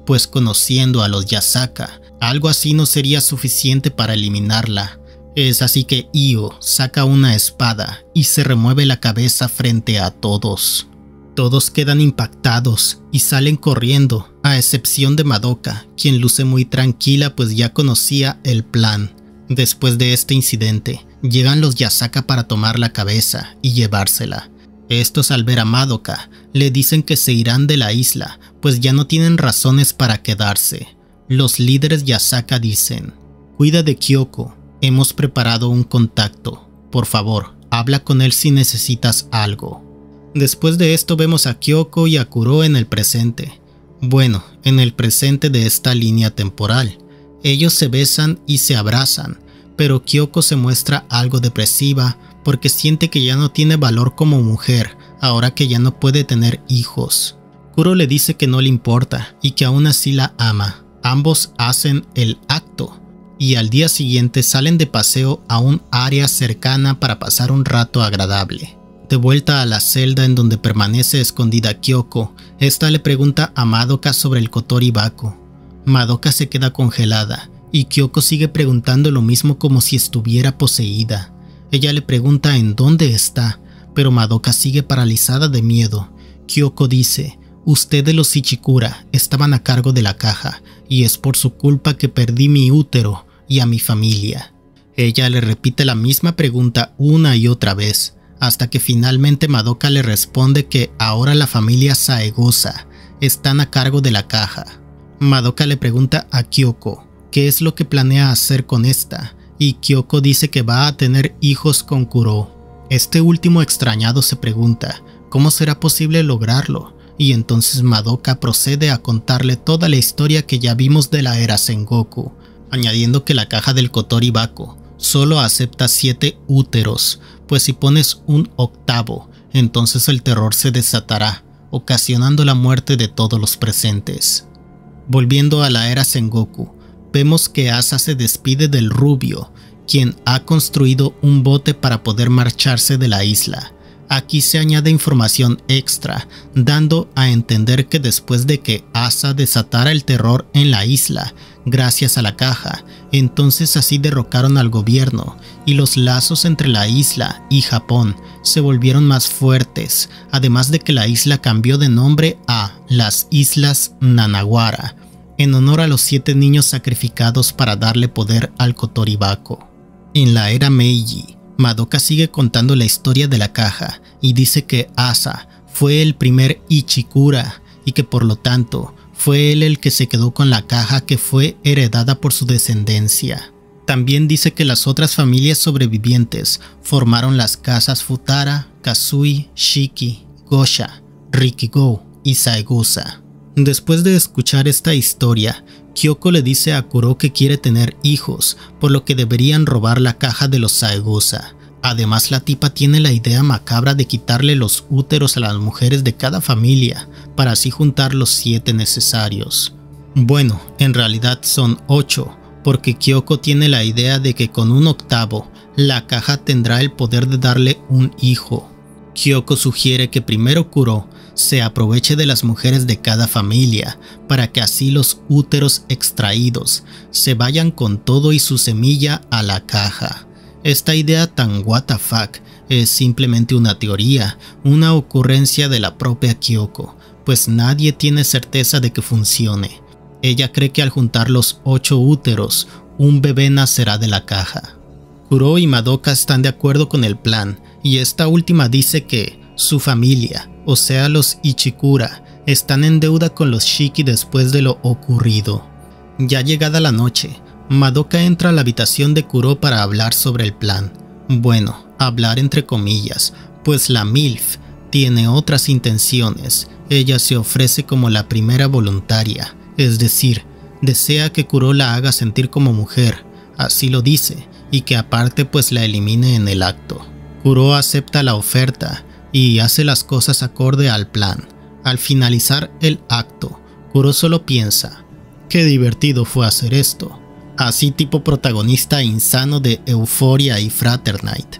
pues conociendo a los Yasaka, algo así no sería suficiente para eliminarla. Es así que Io saca una espada y se remueve la cabeza frente a todos. Todos quedan impactados y salen corriendo, a excepción de Madoka, quien luce muy tranquila pues ya conocía el plan. Después de este incidente, llegan los Yasaka para tomar la cabeza y llevársela. Estos, al ver a Madoka, le dicen que se irán de la isla, pues ya no tienen razones para quedarse. Los líderes Yasaka dicen: cuida de Kyoko, hemos preparado un contacto, por favor, habla con él si necesitas algo. Después de esto vemos a Kyoko y a Kuro en el presente. Bueno, en el presente de esta línea temporal. Ellos se besan y se abrazan, pero Kyoko se muestra algo depresiva porque siente que ya no tiene valor como mujer, ahora que ya no puede tener hijos. Kuro le dice que no le importa y que aún así la ama. Ambos hacen el acto y al día siguiente salen de paseo a un área cercana para pasar un rato agradable. De vuelta a la celda en donde permanece escondida Kyoko, esta le pregunta a Madoka sobre el Kotori Bako. Madoka se queda congelada y Kyoko sigue preguntando lo mismo como si estuviera poseída. Ella le pregunta en dónde está, pero Madoka sigue paralizada de miedo. Kyoko dice: ustedes los Ichikura estaban a cargo de la caja y es por su culpa que perdí mi útero y a mi familia. Ella le repite la misma pregunta una y otra vez, hasta que finalmente Madoka le responde que ahora la familia Saegosa están a cargo de la caja. Madoka le pregunta a Kyoko qué es lo que planea hacer con esta, y Kyoko dice que va a tener hijos con Kuro. Este último extrañado se pregunta cómo será posible lograrlo, y entonces Madoka procede a contarle toda la historia que ya vimos de la era Sengoku, añadiendo que la caja del Kotori Bako solo acepta siete úteros, pues si pones un octavo, entonces el terror se desatará, ocasionando la muerte de todos los presentes. Volviendo a la era Sengoku, vemos que Asa se despide del rubio, quien ha construido un bote para poder marcharse de la isla. Aquí se añade información extra, dando a entender que después de que Asa desatara el terror en la isla, gracias a la caja, entonces así derrocaron al gobierno y los lazos entre la isla y Japón se volvieron más fuertes, además de que la isla cambió de nombre a las Islas Nanawara, en honor a los siete niños sacrificados para darle poder al Kotori Bako. En la era Meiji, Madoka sigue contando la historia de la caja y dice que Asa fue el primer Ichikura y que por lo tanto fue él el que se quedó con la caja que fue heredada por su descendencia. También dice que las otras familias sobrevivientes formaron las casas Futara, Kazui, Shiki, Gosha, Rikigou y Saegosa. Después de escuchar esta historia, Kyoko le dice a Kuro que quiere tener hijos, por lo que deberían robar la caja de los Saegosa. Además, la tipa tiene la idea macabra de quitarle los úteros a las mujeres de cada familia, para así juntar los siete necesarios. Bueno, en realidad son ocho, porque Kyoko tiene la idea de que con un octavo, la caja tendrá el poder de darle un hijo. Kyoko sugiere que primero Kuro se aproveche de las mujeres de cada familia, para que así los úteros extraídos se vayan con todo y su semilla a la caja. Esta idea tan what the fuck es simplemente una teoría, una ocurrencia de la propia Kyoko, pues nadie tiene certeza de que funcione. Ella cree que al juntar los ocho úteros, un bebé nacerá de la caja. Kuro y Madoka están de acuerdo con el plan, y esta última dice que su familia, o sea los Ichikura, están en deuda con los Shiki después de lo ocurrido. Ya llegada la noche, Madoka entra a la habitación de Kuro para hablar sobre el plan. Bueno, hablar entre comillas, pues la MILF tiene otras intenciones. Ella se ofrece como la primera voluntaria, es decir, desea que Kuro la haga sentir como mujer, así lo dice, y que aparte pues la elimine en el acto. Kuro acepta la oferta y hace las cosas acorde al plan. Al finalizar el acto, Kuro solo piensa, qué divertido fue hacer esto, así tipo protagonista insano de Euphoria y Fraternite.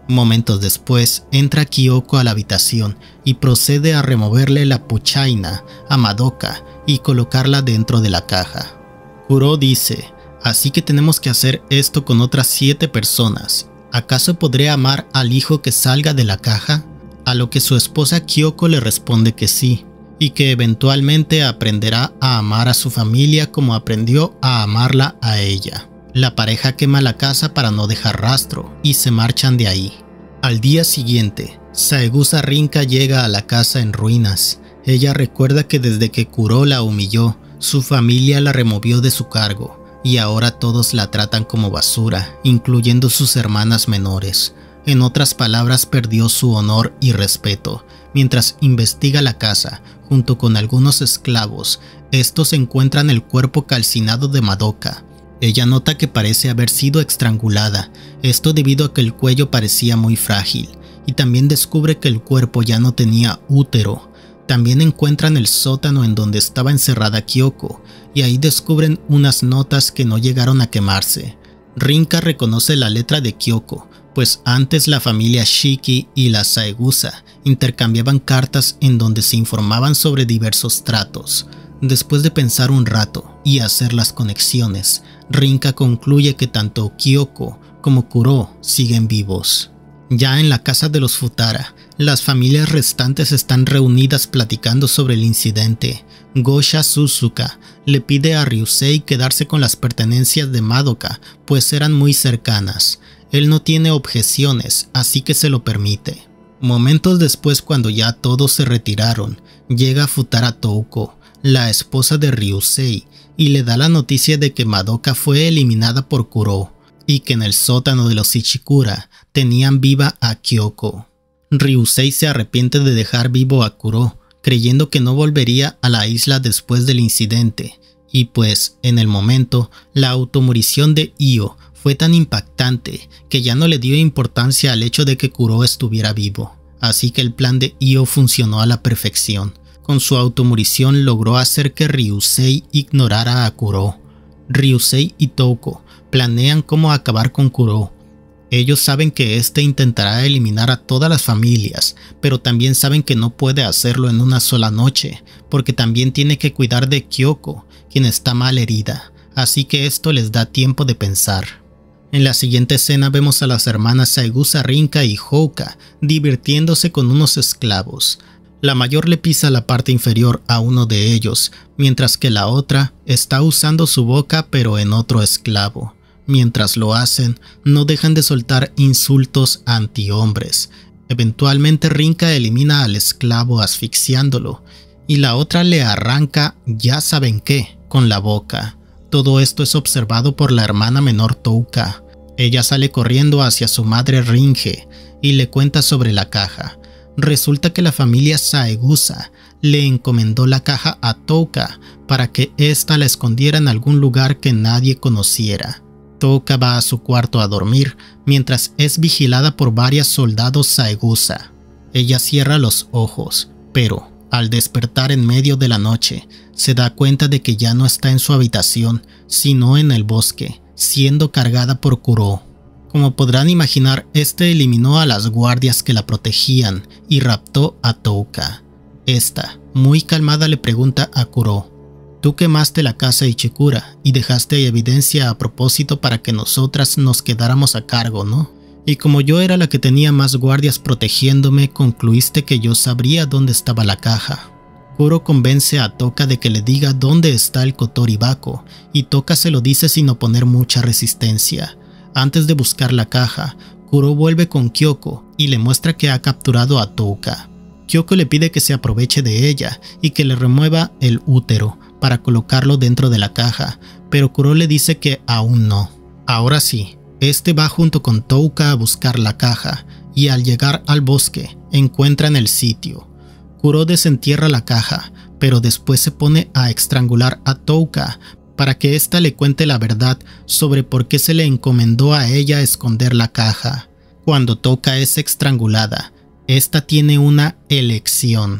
Momentos después, entra Kyoko a la habitación y procede a removerle la puchaina a Madoka y colocarla dentro de la caja. Kuro dice: así que tenemos que hacer esto con otras siete personas. ¿Acaso podré amar al hijo que salga de la caja? A lo que su esposa Kyoko le responde que sí, y que eventualmente aprenderá a amar a su familia como aprendió a amarla a ella. La pareja quema la casa para no dejar rastro y se marchan de ahí. Al día siguiente, Saegusa Rinka llega a la casa en ruinas. Ella recuerda que desde que Kuro la humilló, su familia la removió de su cargo y ahora todos la tratan como basura, incluyendo sus hermanas menores. En otras palabras, perdió su honor y respeto. Mientras investiga la casa, junto con algunos esclavos, estos encuentran el cuerpo calcinado de Madoka. Ella nota que parece haber sido estrangulada, esto debido a que el cuello parecía muy frágil, y también descubre que el cuerpo ya no tenía útero. También encuentran el sótano en donde estaba encerrada Kyoko, y ahí descubren unas notas que no llegaron a quemarse. Rinka reconoce la letra de Kyoko, pues antes la familia Shiki y la Saegusa intercambiaban cartas en donde se informaban sobre diversos tratos. Después de pensar un rato y hacer las conexiones, Rinka concluye que tanto Kyoko como Kuro siguen vivos. Ya en la casa de los Futara, las familias restantes están reunidas platicando sobre el incidente. Gosha Suzuka le pide a Ryusei quedarse con las pertenencias de Madoka, pues eran muy cercanas. Él no tiene objeciones, así que se lo permite. Momentos después, cuando ya todos se retiraron, llega Futara Touko, la esposa de Ryusei, y le da la noticia de que Madoka fue eliminada por Kuro, y que en el sótano de los Ichikura tenían viva a Kyoko. Ryusei se arrepiente de dejar vivo a Kuro, creyendo que no volvería a la isla después del incidente, y pues, en el momento, la automorición de Io fue tan impactante que ya no le dio importancia al hecho de que Kuro estuviera vivo, así que el plan de Io funcionó a la perfección. Con su automorición logró hacer que Ryusei ignorara a Kuro. Ryusei y Touko planean cómo acabar con Kuro. Ellos saben que este intentará eliminar a todas las familias, pero también saben que no puede hacerlo en una sola noche, porque también tiene que cuidar de Kyoko, quien está mal herida, así que esto les da tiempo de pensar. En la siguiente escena vemos a las hermanas Saegusa Rinka y Houka divirtiéndose con unos esclavos. La mayor le pisa la parte inferior a uno de ellos, mientras que la otra está usando su boca pero en otro esclavo. Mientras lo hacen, no dejan de soltar insultos antihombres. Eventualmente Rinka elimina al esclavo asfixiándolo, y la otra le arranca ya saben qué con la boca. Todo esto es observado por la hermana menor Touka. Ella sale corriendo hacia su madre Ringe y le cuenta sobre la caja. Resulta que la familia Saegusa le encomendó la caja a Touka para que ésta la escondiera en algún lugar que nadie conociera. Touka va a su cuarto a dormir mientras es vigilada por varios soldados Saegusa. Ella cierra los ojos, pero al despertar en medio de la noche, se da cuenta de que ya no está en su habitación, sino en el bosque, siendo cargada por Kuro. Como podrán imaginar, este eliminó a las guardias que la protegían y raptó a Touka. Esta, muy calmada, le pregunta a Kuro: «Tú quemaste la casa Ichikura y dejaste evidencia a propósito para que nosotras nos quedáramos a cargo, ¿no? Y como yo era la que tenía más guardias protegiéndome, concluiste que yo sabría dónde estaba la caja». Kuro convence a Touka de que le diga dónde está el Kotori Bako, y Touka se lo dice sin oponer mucha resistencia. Antes de buscar la caja, Kuro vuelve con Kyoko y le muestra que ha capturado a Touka. Kyoko le pide que se aproveche de ella y que le remueva el útero para colocarlo dentro de la caja, pero Kuro le dice que aún no. Ahora sí, este va junto con Touka a buscar la caja, y al llegar al bosque, encuentran el sitio. Kuro desentierra la caja, pero después se pone a estrangular a Touka para que ésta le cuente la verdad sobre por qué se le encomendó a ella esconder la caja. Cuando Touka es estrangulada, esta tiene una elección.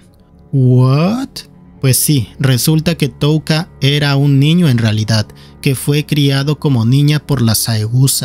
¿What? Pues sí, resulta que Touka era un niño en realidad, que fue criado como niña por la Saegusa.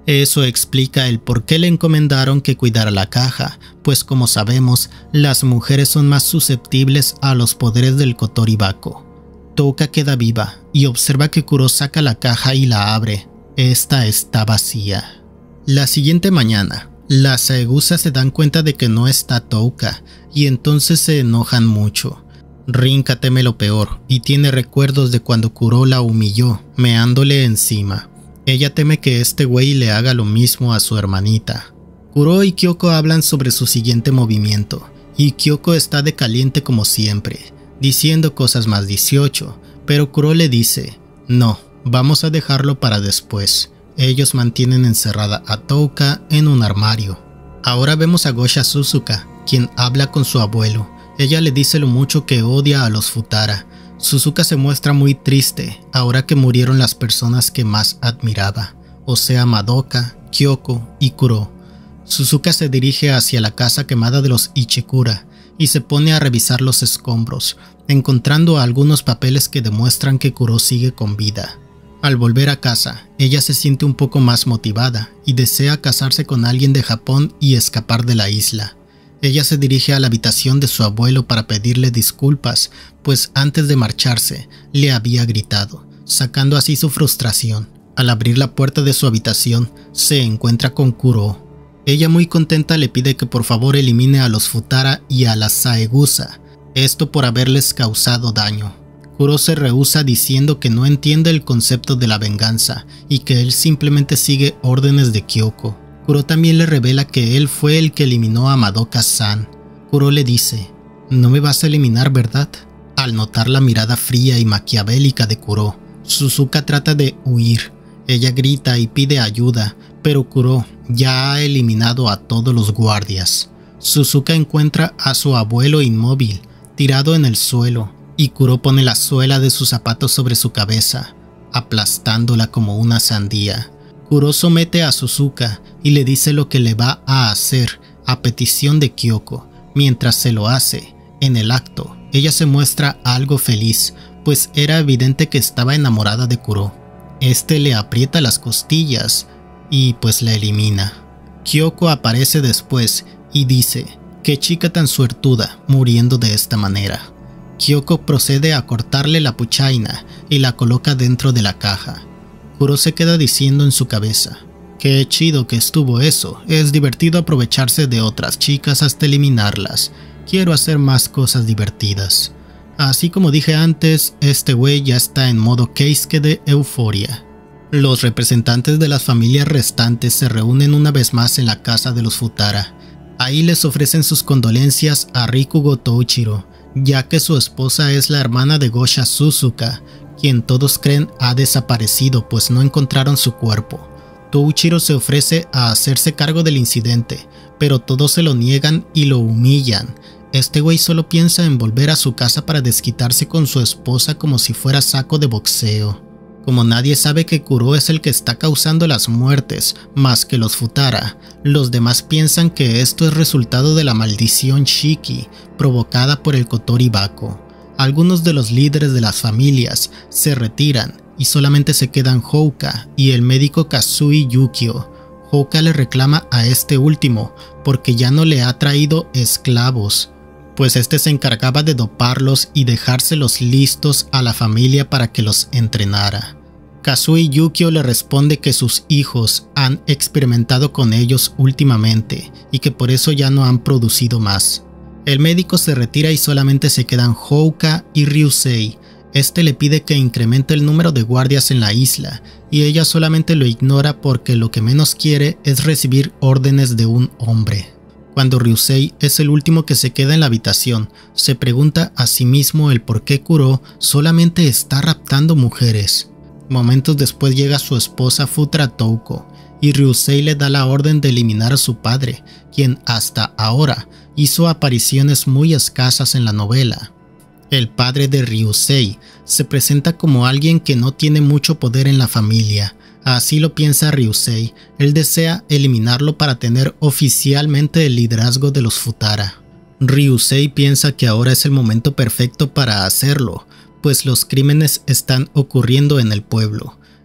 Eso explica el por qué le encomendaron que cuidara la caja, pues como sabemos, las mujeres son más susceptibles a los poderes del Kotori Bako. Touka queda viva y observa que Kuro saca la caja y la abre. Esta está vacía. La siguiente mañana, las Saegusa se dan cuenta de que no está Touka y entonces se enojan mucho. Rinka teme lo peor y tiene recuerdos de cuando Kuro la humilló, meándole encima. Ella teme que este güey le haga lo mismo a su hermanita. Kuro y Kyoko hablan sobre su siguiente movimiento y Kyoko está de caliente como siempre, diciendo cosas más dieciocho, pero Kuro le dice, no, vamos a dejarlo para después. Ellos mantienen encerrada a Touka en un armario. Ahora vemos a Gosha Suzuka, quien habla con su abuelo. Ella le dice lo mucho que odia a los Futara. Suzuka se muestra muy triste ahora que murieron las personas que más admiraba, o sea Madoka, Kyoko y Kuro. Suzuka se dirige hacia la casa quemada de los Ichikura y se pone a revisar los escombros, encontrando algunos papeles que demuestran que Kuro sigue con vida. Al volver a casa, ella se siente un poco más motivada y desea casarse con alguien de Japón y escapar de la isla. Ella se dirige a la habitación de su abuelo para pedirle disculpas, pues antes de marcharse le había gritado, sacando así su frustración. Al abrir la puerta de su habitación, se encuentra con Kuro. Ella muy contenta le pide que por favor elimine a los Futara y a las Saegusa, esto por haberles causado daño. Kuro se rehúsa diciendo que no entiende el concepto de la venganza y que él simplemente sigue órdenes de Kyoko. Kuro también le revela que él fue el que eliminó a Madoka-san. Kuro le dice, ¿no me vas a eliminar, verdad? Al notar la mirada fría y maquiavélica de Kuro, Suzuka trata de huir. Ella grita y pide ayuda, pero Kuro ya ha eliminado a todos los guardias. Suzuka encuentra a su abuelo inmóvil, tirado en el suelo, y Kuro pone la suela de sus zapatos sobre su cabeza, aplastándola como una sandía. Kuro somete a Suzuka y le dice lo que le va a hacer a petición de Kyoko. Mientras se lo hace, en el acto, ella se muestra algo feliz, pues era evidente que estaba enamorada de Kuro. Este le aprieta las costillas y pues la elimina. Kyoko aparece después y dice, qué chica tan suertuda muriendo de esta manera. Kyoko procede a cortarle la puchaina y la coloca dentro de la caja. Kuro se queda diciendo en su cabeza, qué chido que estuvo eso, es divertido aprovecharse de otras chicas hasta eliminarlas, quiero hacer más cosas divertidas. Así como dije antes, este güey ya está en modo Keisuke de euforia. Los representantes de las familias restantes se reúnen una vez más en la casa de los Futara. Ahí les ofrecen sus condolencias a Rikugo Touchiro, ya que su esposa es la hermana de Gosha Suzuka, quien todos creen ha desaparecido pues no encontraron su cuerpo. Touchiro se ofrece a hacerse cargo del incidente, pero todos se lo niegan y lo humillan. Este güey solo piensa en volver a su casa para desquitarse con su esposa como si fuera saco de boxeo. Como nadie sabe que Kuro es el que está causando las muertes, más que los Futara, los demás piensan que esto es resultado de la maldición Shiki, provocada por el Kotori Bako. Algunos de los líderes de las familias se retiran y solamente se quedan Houka y el médico Kazui Yukio. Houka le reclama a este último porque ya no le ha traído esclavos, pues este se encargaba de doparlos y dejárselos listos a la familia para que los entrenara. Kazui Yukio le responde que sus hijos han experimentado con ellos últimamente y que por eso ya no han producido más. El médico se retira y solamente se quedan Houka y Ryusei. Este le pide que incremente el número de guardias en la isla y ella solamente lo ignora porque lo que menos quiere es recibir órdenes de un hombre. Cuando Ryusei es el último que se queda en la habitación, se pregunta a sí mismo el por qué Kuro solamente está raptando mujeres. Momentos después llega su esposa Futara Touko y Ryusei le da la orden de eliminar a su padre, quien hasta ahora hizo apariciones muy escasas en la novela. El padre de Ryusei se presenta como alguien que no tiene mucho poder en la familia. Así lo piensa Ryusei, él desea eliminarlo para tener oficialmente el liderazgo de los Futara. Ryusei piensa que ahora es el momento perfecto para hacerlo, pues los crímenes están ocurriendo en el pueblo.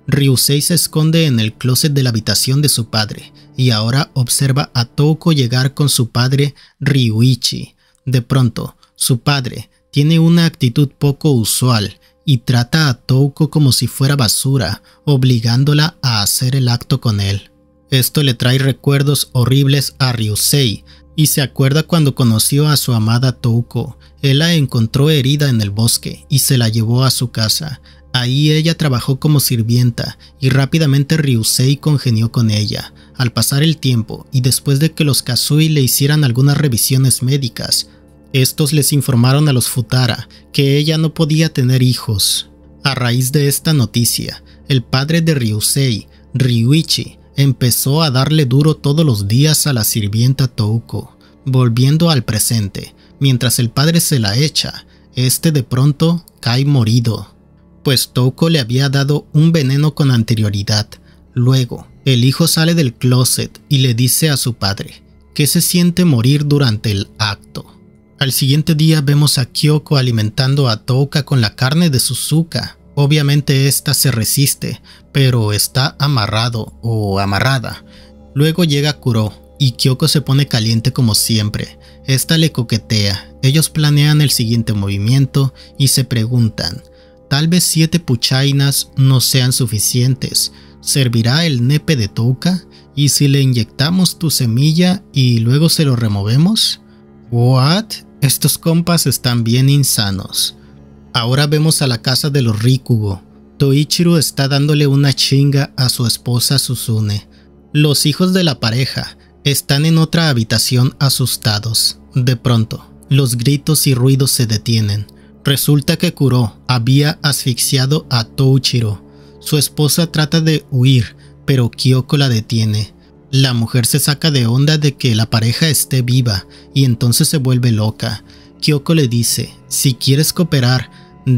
Ryusei se esconde en el closet de la habitación de su padre y ahora observa a Touko llegar con su padre Ryuichi. De pronto, su padre tiene una actitud poco usual y trata a Touko como si fuera basura, obligándola a hacer el acto con él. Esto le trae recuerdos horribles a Ryusei y se acuerda cuando conoció a su amada Touko. Él la encontró herida en el bosque y se la llevó a su casa. Ahí ella trabajó como sirvienta y rápidamente Ryusei congenió con ella. Al pasar el tiempo y después de que los Kazui le hicieran algunas revisiones médicas, estos les informaron a los Futara que ella no podía tener hijos. A raíz de esta noticia, el padre de Ryusei, Ryuichi, empezó a darle duro todos los días a la sirvienta Touko. Volviendo al presente, mientras el padre se la echa, este de pronto cae morido, pues Touko le había dado un veneno con anterioridad. Luego, el hijo sale del closet y le dice a su padre que se siente morir durante el acto. Al siguiente día vemos a Kyoko alimentando a Touka con la carne de Suzuka. Obviamente esta se resiste, pero está amarrado o amarrada. Luego llega Kuro y Kyoko se pone caliente como siempre. Esta le coquetea. Ellos planean el siguiente movimiento y se preguntan: tal vez siete puchainas no sean suficientes. ¿Servirá el nepe de Touka? ¿Y si le inyectamos tu semilla y luego se lo removemos? ¿What? Estos compas están bien insanos. Ahora vemos a la casa de los Rikugo. Toichiro está dándole una chinga a su esposa Suzune. Los hijos de la pareja están en otra habitación asustados. De pronto, los gritos y ruidos se detienen. Resulta que Kuro había asfixiado a Toichiro. Su esposa trata de huir, pero Kyoko la detiene. La mujer se saca de onda de que la pareja esté viva y entonces se vuelve loca. Kyoko le dice: si quieres cooperar,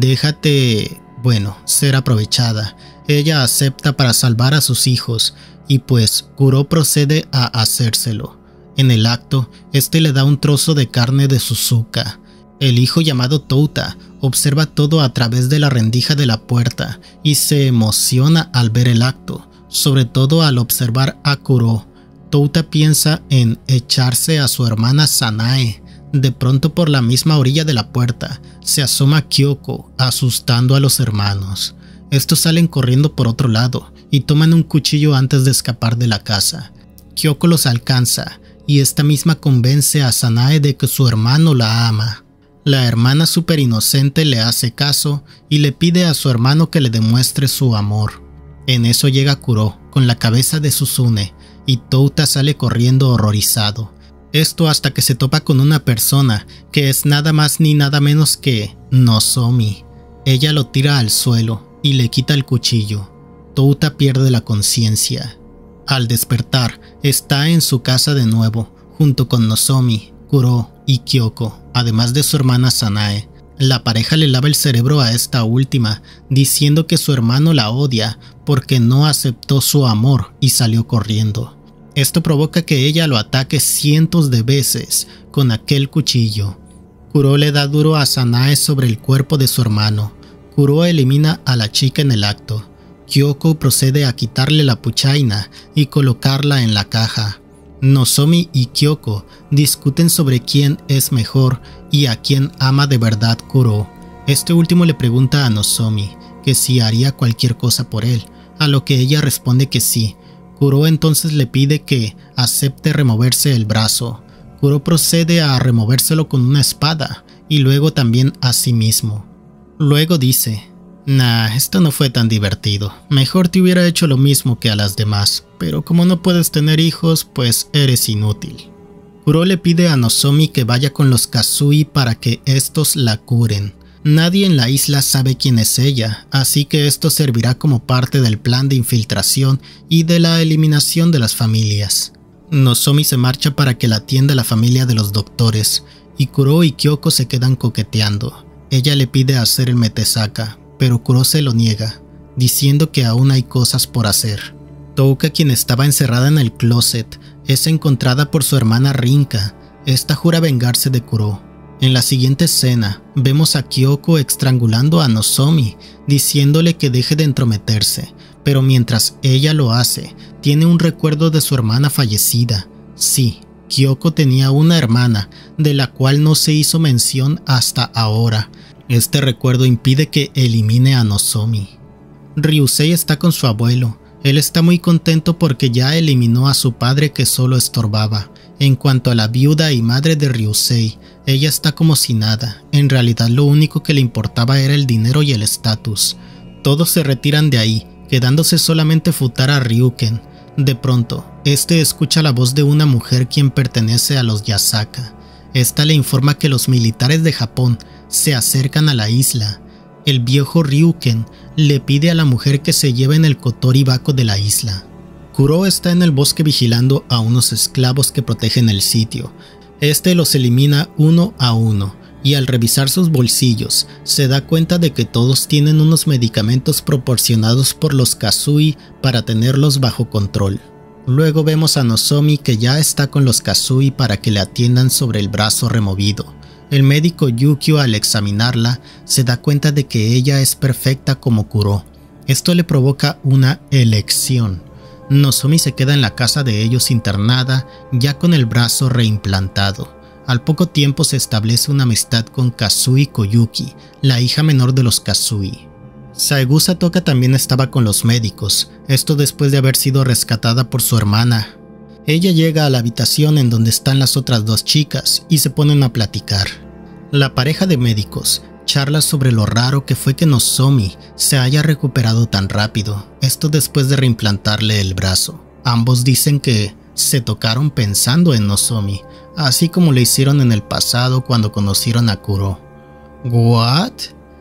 déjate, bueno, ser aprovechada. Ella acepta para salvar a sus hijos y pues Kuro procede a hacérselo. En el acto, este le da un trozo de carne de Suzuka. El hijo llamado Touta observa todo a través de la rendija de la puerta y se emociona al ver el acto. Sobre todo al observar a Kuro. Touta piensa en echarse a su hermana Sanae. De pronto, por la misma orilla de la puerta se asoma Kyoko, asustando a los hermanos. Estos salen corriendo por otro lado y toman un cuchillo antes de escapar de la casa. Kyoko los alcanza y esta misma convence a Sanae de que su hermano la ama. La hermana súper inocente le hace caso y le pide a su hermano que le demuestre su amor. En eso llega Kuro con la cabeza de Suzune y Touta sale corriendo horrorizado. Esto hasta que se topa con una persona que es nada más ni nada menos que Nozomi. Ella lo tira al suelo y le quita el cuchillo. Touta pierde la conciencia. Al despertar, está en su casa de nuevo, junto con Nozomi, Kuro y Kyoko, además de su hermana Sanae. La pareja le lava el cerebro a esta última, diciendo que su hermano la odia porque no aceptó su amor y salió corriendo. Esto provoca que ella lo ataque cientos de veces con aquel cuchillo. Kuro le da duro a Sanae sobre el cuerpo de su hermano. Kuro elimina a la chica en el acto. Kyoko procede a quitarle la puchaina y colocarla en la caja. Nozomi y Kyoko discuten sobre quién es mejor y a quién ama de verdad Kuro. Este último le pregunta a Nozomi que si haría cualquier cosa por él, a lo que ella responde que sí. Kuro entonces le pide que acepte removerse el brazo. Kuro procede a removérselo con una espada y luego también a sí mismo. Luego dice: nah, esto no fue tan divertido. Mejor te hubiera hecho lo mismo que a las demás, pero como no puedes tener hijos, pues eres inútil. Kuro le pide a Nozomi que vaya con los Kazui para que estos la curen. Nadie en la isla sabe quién es ella, así que esto servirá como parte del plan de infiltración y de la eliminación de las familias. Nozomi se marcha para que la atienda la familia de los doctores, y Kuro y Kyoko se quedan coqueteando. Ella le pide hacer el metesaka, pero Kuro se lo niega, diciendo que aún hay cosas por hacer. Touka, quien estaba encerrada en el closet, es encontrada por su hermana Rinka. Esta jura vengarse de Kuro. En la siguiente escena, vemos a Kyoko estrangulando a Nozomi, diciéndole que deje de entrometerse, pero mientras ella lo hace, tiene un recuerdo de su hermana fallecida. Sí, Kyoko tenía una hermana, de la cual no se hizo mención hasta ahora. Este recuerdo impide que elimine a Nozomi. Ryusei está con su abuelo. Él está muy contento porque ya eliminó a su padre que solo estorbaba. En cuanto a la viuda y madre de Ryusei, ella está como si nada. En realidad lo único que le importaba era el dinero y el estatus. Todos se retiran de ahí, quedándose solamente Futara Ryuken. De pronto, este escucha la voz de una mujer quien pertenece a los Yasaka. Esta le informa que los militares de Japón se acercan a la isla. El viejo Ryuken le pide a la mujer que se lleve en el Kotori Bako de la isla. Kuro está en el bosque vigilando a unos esclavos que protegen el sitio. Este los elimina uno a uno y al revisar sus bolsillos se da cuenta de que todos tienen unos medicamentos proporcionados por los Kazui para tenerlos bajo control. Luego vemos a Nozomi que ya está con los Kazui para que le atiendan sobre el brazo removido. El médico Yukio al examinarla se da cuenta de que ella es perfecta como Kuro. Esto le provoca una elección. Nozomi se queda en la casa de ellos internada, ya con el brazo reimplantado. Al poco tiempo se establece una amistad con Kazui Koyuki, la hija menor de los Kazui. Saegusa Toka también estaba con los médicos, esto después de haber sido rescatada por su hermana. Ella llega a la habitación en donde están las otras dos chicas y se ponen a platicar. La pareja de médicos charla sobre lo raro que fue que Nozomi se haya recuperado tan rápido, esto después de reimplantarle el brazo. Ambos dicen que se tocaron pensando en Nozomi, así como lo hicieron en el pasado cuando conocieron a Kuro. ¿What?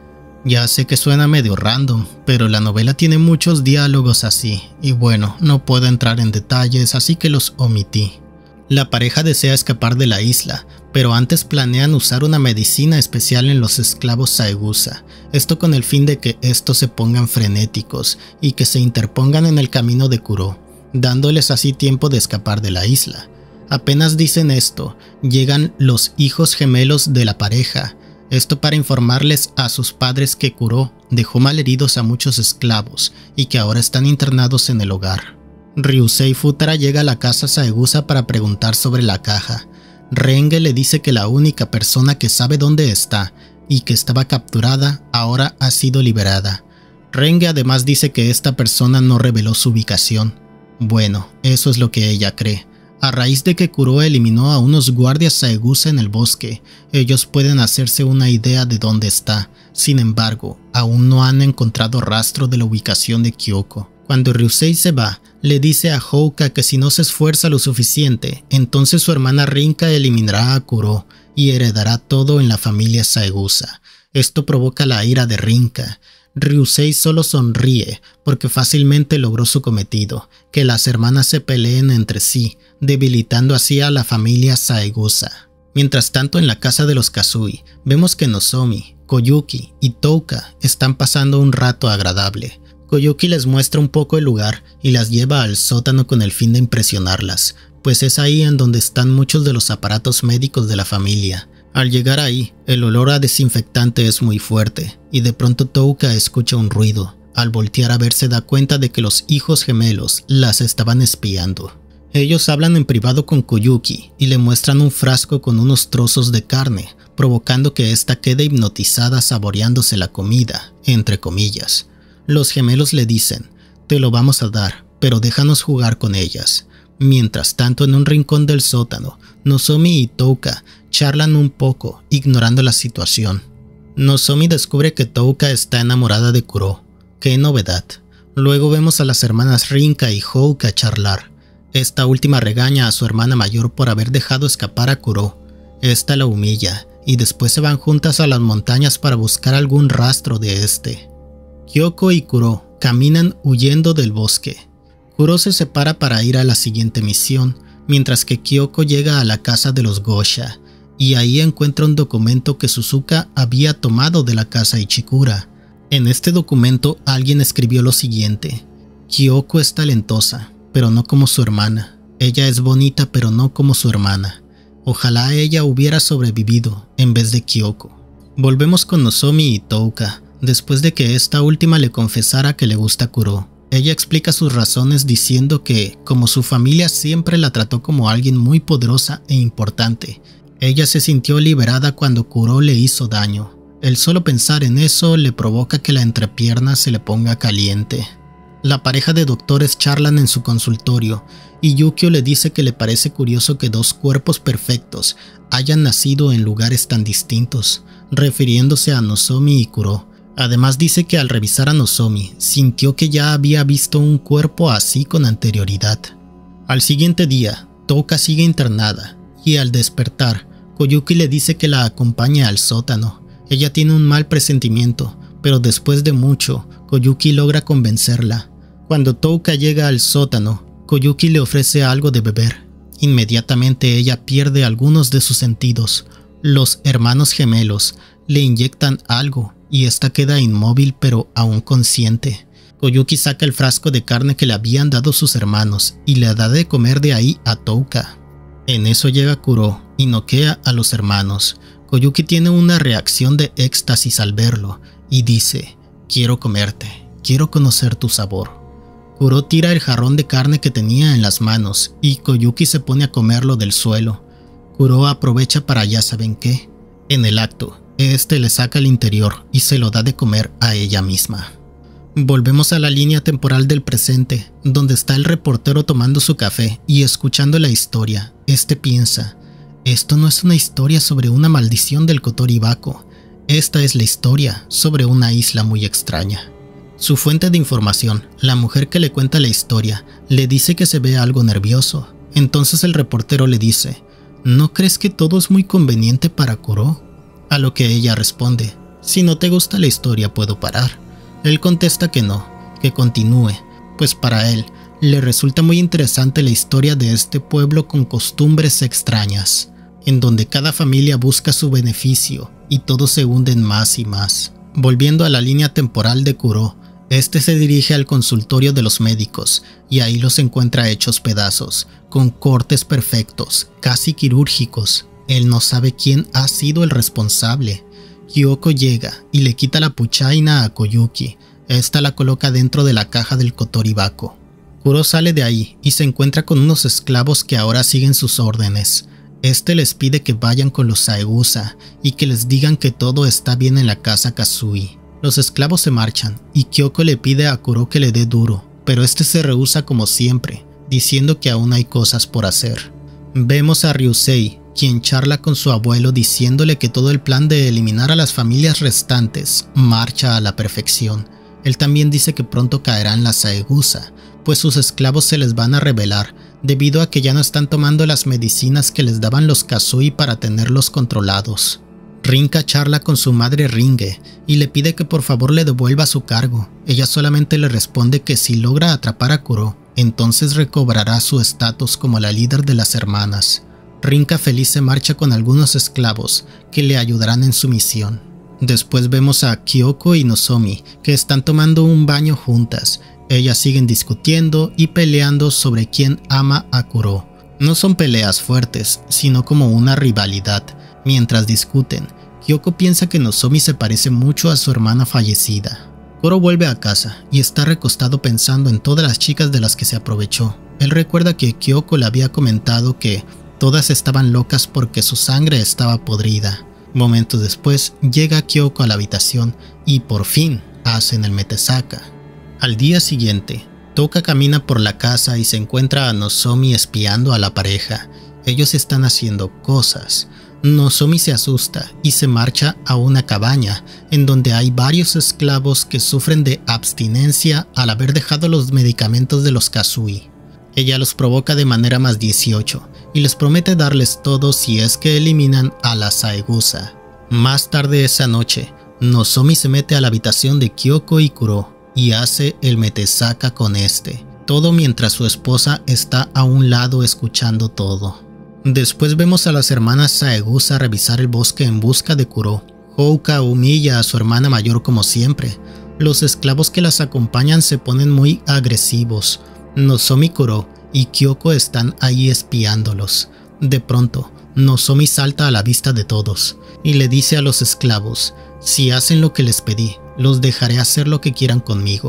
Ya sé que suena medio random, pero la novela tiene muchos diálogos así, y bueno, no puedo entrar en detalles, así que los omití. La pareja desea escapar de la isla, pero antes planean usar una medicina especial en los esclavos Saegusa, esto con el fin de que estos se pongan frenéticos y que se interpongan en el camino de Kuro, dándoles así tiempo de escapar de la isla. Apenas dicen esto, llegan los hijos gemelos de la pareja, esto para informarles a sus padres que Kuro dejó malheridos a muchos esclavos y que ahora están internados en el hogar. Ryusei Futara llega a la casa Saegusa para preguntar sobre la caja. Renge le dice que la única persona que sabe dónde está y que estaba capturada ahora ha sido liberada. Renge además dice que esta persona no reveló su ubicación. Bueno, eso es lo que ella cree. A raíz de que Kuro eliminó a unos guardias Saegusa en el bosque, ellos pueden hacerse una idea de dónde está. Sin embargo, aún no han encontrado rastro de la ubicación de Kyoko. Cuando Ryusei se va, le dice a Houka que si no se esfuerza lo suficiente, entonces su hermana Rinka eliminará a Kuro y heredará todo en la familia Saegusa. Esto provoca la ira de Rinka. Ryusei solo sonríe porque fácilmente logró su cometido, que las hermanas se peleen entre sí, debilitando así a la familia Saegusa. Mientras tanto, en la casa de los Kazui, vemos que Nozomi, Koyuki y Touka están pasando un rato agradable. Koyuki les muestra un poco el lugar y las lleva al sótano con el fin de impresionarlas, pues es ahí en donde están muchos de los aparatos médicos de la familia. Al llegar ahí, el olor a desinfectante es muy fuerte, y de pronto Touka escucha un ruido. Al voltear a ver se da cuenta de que los hijos gemelos las estaban espiando. Ellos hablan en privado con Koyuki y le muestran un frasco con unos trozos de carne, provocando que ésta quede hipnotizada saboreándose la comida, entre comillas. Los gemelos le dicen, te lo vamos a dar, pero déjanos jugar con ellas. Mientras tanto, en un rincón del sótano, Nozomi y Touka charlan un poco, ignorando la situación. Nozomi descubre que Touka está enamorada de Kuro. ¡Qué novedad! Luego vemos a las hermanas Rinka y Houka charlar. Esta última regaña a su hermana mayor por haber dejado escapar a Kuro. Esta la humilla, y después se van juntas a las montañas para buscar algún rastro de este. Kyoko y Kuro caminan huyendo del bosque. Kuro se separa para ir a la siguiente misión, mientras que Kyoko llega a la casa de los Gosha, y ahí encuentra un documento que Suzuka había tomado de la casa Ichikura. En este documento alguien escribió lo siguiente: Kyoko es talentosa, pero no como su hermana. Ella es bonita, pero no como su hermana. Ojalá ella hubiera sobrevivido en vez de Kyoko. Volvemos con Nozomi y Touka, después de que esta última le confesara que le gusta Kuro. Ella explica sus razones diciendo que, como su familia siempre la trató como alguien muy poderosa e importante, ella se sintió liberada cuando Kuro le hizo daño. El solo pensar en eso le provoca que la entrepierna se le ponga caliente. La pareja de doctores charlan en su consultorio y Yukio le dice que le parece curioso que dos cuerpos perfectos hayan nacido en lugares tan distintos, refiriéndose a Nozomi y Kuro. Además dice que al revisar a Nozomi, sintió que ya había visto un cuerpo así con anterioridad. Al siguiente día, Touka sigue internada y al despertar, Koyuki le dice que la acompañe al sótano. Ella tiene un mal presentimiento, pero después de mucho, Koyuki logra convencerla. Cuando Touka llega al sótano, Koyuki le ofrece algo de beber. Inmediatamente ella pierde algunos de sus sentidos. Los hermanos gemelos le inyectan algo y esta queda inmóvil pero aún consciente. Koyuki saca el frasco de carne que le habían dado sus hermanos y le da de comer de ahí a Touka. En eso llega Kuro y noquea a los hermanos. Koyuki tiene una reacción de éxtasis al verlo y dice: quiero comerte, quiero conocer tu sabor. Kuro tira el jarrón de carne que tenía en las manos y Koyuki se pone a comerlo del suelo. Kuro aprovecha para ya saben qué. En el acto, este le saca el interior y se lo da de comer a ella misma. Volvemos a la línea temporal del presente, donde está el reportero tomando su café y escuchando la historia. Este piensa: esto no es una historia sobre una maldición del Kotori-bako. Esta es la historia sobre una isla muy extraña. Su fuente de información, la mujer que le cuenta la historia, le dice que se ve algo nervioso. Entonces el reportero le dice: ¿no crees que todo es muy conveniente para Kuro? A lo que ella responde: si no te gusta la historia puedo parar. Él contesta que no, que continúe, pues para él le resulta muy interesante la historia de este pueblo con costumbres extrañas, en donde cada familia busca su beneficio y todos se hunden más y más. Volviendo a la línea temporal de Kuro, este se dirige al consultorio de los médicos y ahí los encuentra hechos pedazos, con cortes perfectos, casi quirúrgicos. Él no sabe quién ha sido el responsable. Kyoko llega y le quita la puchaina a Koyuki. Esta la coloca dentro de la caja del Kotori-bako. Kuro sale de ahí y se encuentra con unos esclavos que ahora siguen sus órdenes. Este les pide que vayan con los Saegusa y que les digan que todo está bien en la casa Kazui. Los esclavos se marchan y Kyoko le pide a Kuro que le dé duro, pero este se rehúsa como siempre, diciendo que aún hay cosas por hacer. Vemos a Ryusei, quien charla con su abuelo diciéndole que todo el plan de eliminar a las familias restantes marcha a la perfección. Él también dice que pronto caerán las Saegusa, pues sus esclavos se les van a rebelar debido a que ya no están tomando las medicinas que les daban los Kazui para tenerlos controlados. Rinka charla con su madre Ringe y le pide que por favor le devuelva su cargo. Ella solamente le responde que si logra atrapar a Kuro, entonces recobrará su estatus como la líder de las hermanas. Rinka feliz se marcha con algunos esclavos que le ayudarán en su misión. Después vemos a Kyoko y Nozomi que están tomando un baño juntas. Ellas siguen discutiendo y peleando sobre quién ama a Kuro. No son peleas fuertes, sino como una rivalidad. Mientras discuten, Kyoko piensa que Nozomi se parece mucho a su hermana fallecida. Kuro vuelve a casa y está recostado pensando en todas las chicas de las que se aprovechó. Él recuerda que Kyoko le había comentado que todas estaban locas porque su sangre estaba podrida. Momentos después llega Kyoko a la habitación y por fin hacen el metesaka. Al día siguiente, Touka camina por la casa y se encuentra a Nozomi espiando a la pareja. Ellos están haciendo cosas. Nozomi se asusta y se marcha a una cabaña en donde hay varios esclavos que sufren de abstinencia al haber dejado los medicamentos de los Kazui. Ella los provoca de manera más dieciocho y les promete darles todo si es que eliminan a la Saegusa. Más tarde esa noche, Nozomi se mete a la habitación de Kyoko y Kuro y hace el metesaka con este, todo mientras su esposa está a un lado escuchando todo. Después vemos a las hermanas Saegusa revisar el bosque en busca de Kuro. Houka humilla a su hermana mayor como siempre. Los esclavos que las acompañan se ponen muy agresivos. Nozomi, Kuro y Kyoko están ahí espiándolos. De pronto, Nozomi salta a la vista de todos y le dice a los esclavos: si hacen lo que les pedí, los dejaré hacer lo que quieran conmigo.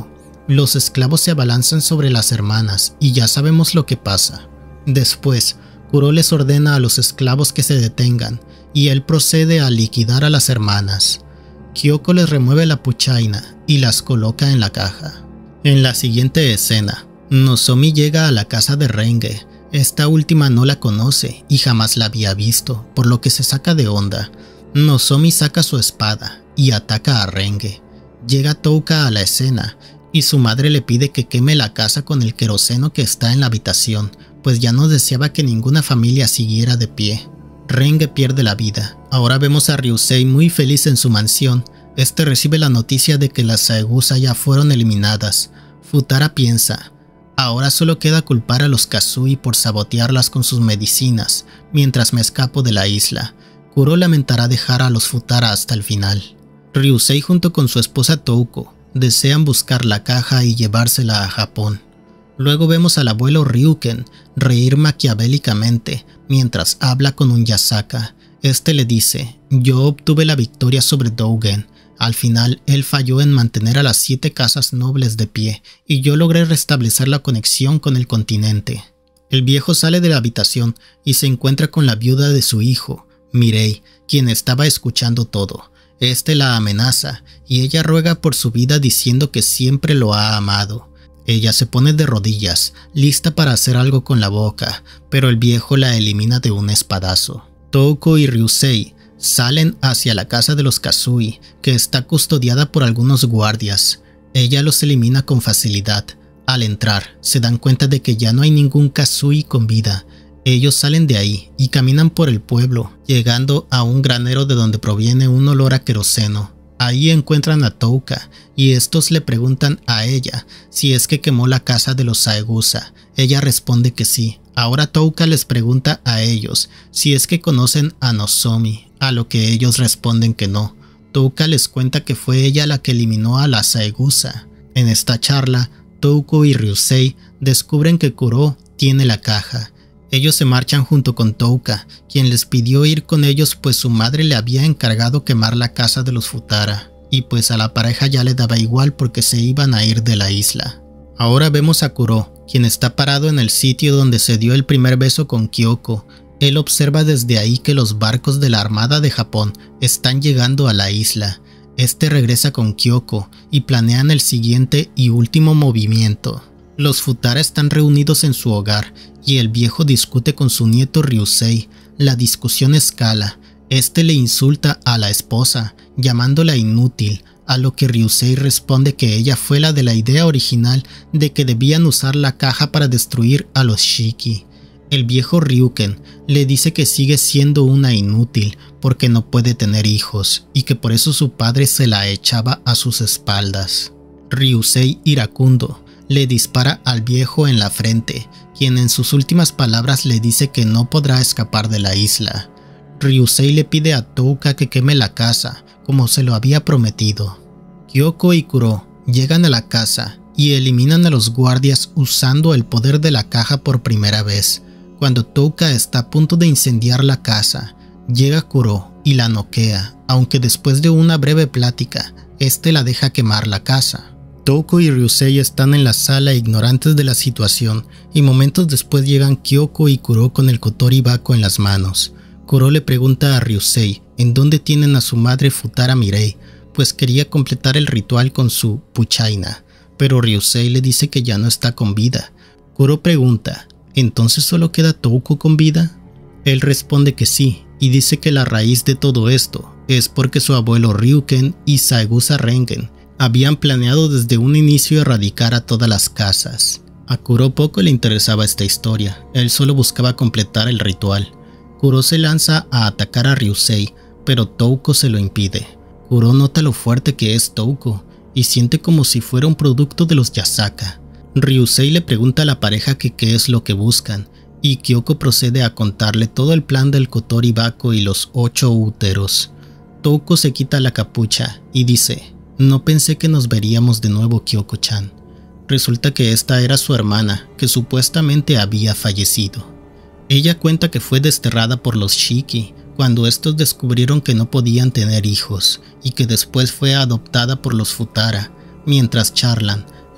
Los esclavos se abalanzan sobre las hermanas y ya sabemos lo que pasa. Después, Kuro les ordena a los esclavos que se detengan y él procede a liquidar a las hermanas. Kyoko les remueve la puchaina y las coloca en la caja. En la siguiente escena, Nozomi llega a la casa de Renge. Esta última no la conoce y jamás la había visto, por lo que se saca de onda. Nozomi saca su espada y ataca a Renge. Llega Touka a la escena y su madre le pide que queme la casa con el queroseno que está en la habitación, pues ya no deseaba que ninguna familia siguiera de pie. Renge pierde la vida. Ahora vemos a Ryusei muy feliz en su mansión. Este recibe la noticia de que las Saegusa ya fueron eliminadas. Futara piensa, ahora solo queda culpar a los Kazui por sabotearlas con sus medicinas, mientras me escapo de la isla. Kuro lamentará dejar a los Futara hasta el final. Ryusei junto con su esposa Touko desean buscar la caja y llevársela a Japón. Luego vemos al abuelo Ryuken reír maquiavélicamente mientras habla con un Yasaka. Este le dice, yo obtuve la victoria sobre Dougen. Al final, él falló en mantener a las siete casas nobles de pie y yo logré restablecer la conexión con el continente. El viejo sale de la habitación y se encuentra con la viuda de su hijo, Mirei, quien estaba escuchando todo. Este la amenaza y ella ruega por su vida diciendo que siempre lo ha amado. Ella se pone de rodillas, lista para hacer algo con la boca, pero el viejo la elimina de un espadazo. Touko y Ryusei salen hacia la casa de los Kazui, que está custodiada por algunos guardias. Ella los elimina con facilidad. Al entrar, se dan cuenta de que ya no hay ningún Kazui con vida. Ellos salen de ahí y caminan por el pueblo, llegando a un granero de donde proviene un olor a queroseno. Ahí encuentran a Touka y estos le preguntan a ella si es que quemó la casa de los Saegusa. Ella responde que sí. Ahora Touka les pregunta a ellos si es que conocen a Nozomi, a lo que ellos responden que no. Touka les cuenta que fue ella la que eliminó a la Saegusa. En esta charla, Touko y Ryusei descubren que Kuro tiene la caja. Ellos se marchan junto con Touka, quien les pidió ir con ellos pues su madre le había encargado quemar la casa de los Futara, y pues a la pareja ya le daba igual porque se iban a ir de la isla. Ahora vemos a Kuro, quien está parado en el sitio donde se dio el primer beso con Kyoko. Él observa desde ahí que los barcos de la Armada de Japón están llegando a la isla. Este regresa con Kyoko y planean el siguiente y último movimiento. Los Futara están reunidos en su hogar y el viejo discute con su nieto Ryusei. La discusión escala. Este le insulta a la esposa, llamándola inútil, a lo que Ryusei responde que ella fue la de la idea original de que debían usar la caja para destruir a los Shiki. El viejo Ryuken le dice que sigue siendo una inútil porque no puede tener hijos y que por eso su padre se la echaba a sus espaldas. Ryusei, iracundo, le dispara al viejo en la frente, quien en sus últimas palabras le dice que no podrá escapar de la isla. Ryusei le pide a Touka que queme la casa, como se lo había prometido. Kyoko y Kuro llegan a la casa y eliminan a los guardias usando el poder de la caja por primera vez. Cuando Touka está a punto de incendiar la casa, llega Kuro y la noquea, aunque después de una breve plática, este la deja quemar la casa. Touko y Ryusei están en la sala ignorantes de la situación y momentos después llegan Kyoko y Kuro con el Kotori Bako en las manos. Kuro le pregunta a Ryusei en dónde tienen a su madre Futara Mirei, pues quería completar el ritual con su puchaina, pero Ryusei le dice que ya no está con vida. Kuro pregunta, ¿entonces solo queda Touko con vida? Él responde que sí, y dice que la raíz de todo esto es porque su abuelo Ryuken y Saegusa Rengen habían planeado desde un inicio erradicar a todas las casas. A Kuro poco le interesaba esta historia, él solo buscaba completar el ritual. Kuro se lanza a atacar a Ryusei, pero Touko se lo impide. Kuro nota lo fuerte que es Touko y siente como si fuera un producto de los Yasaka. Ryusei le pregunta a la pareja que qué es lo que buscan, y Kyoko procede a contarle todo el plan del Kotori Bako y los ocho úteros. Touko se quita la capucha y dice, no pensé que nos veríamos de nuevo, Kyoko-chan. Resulta que esta era su hermana, que supuestamente había fallecido. Ella cuenta que fue desterrada por los Shiki, cuando estos descubrieron que no podían tener hijos, y que después fue adoptada por los Futara. Mientras charlan,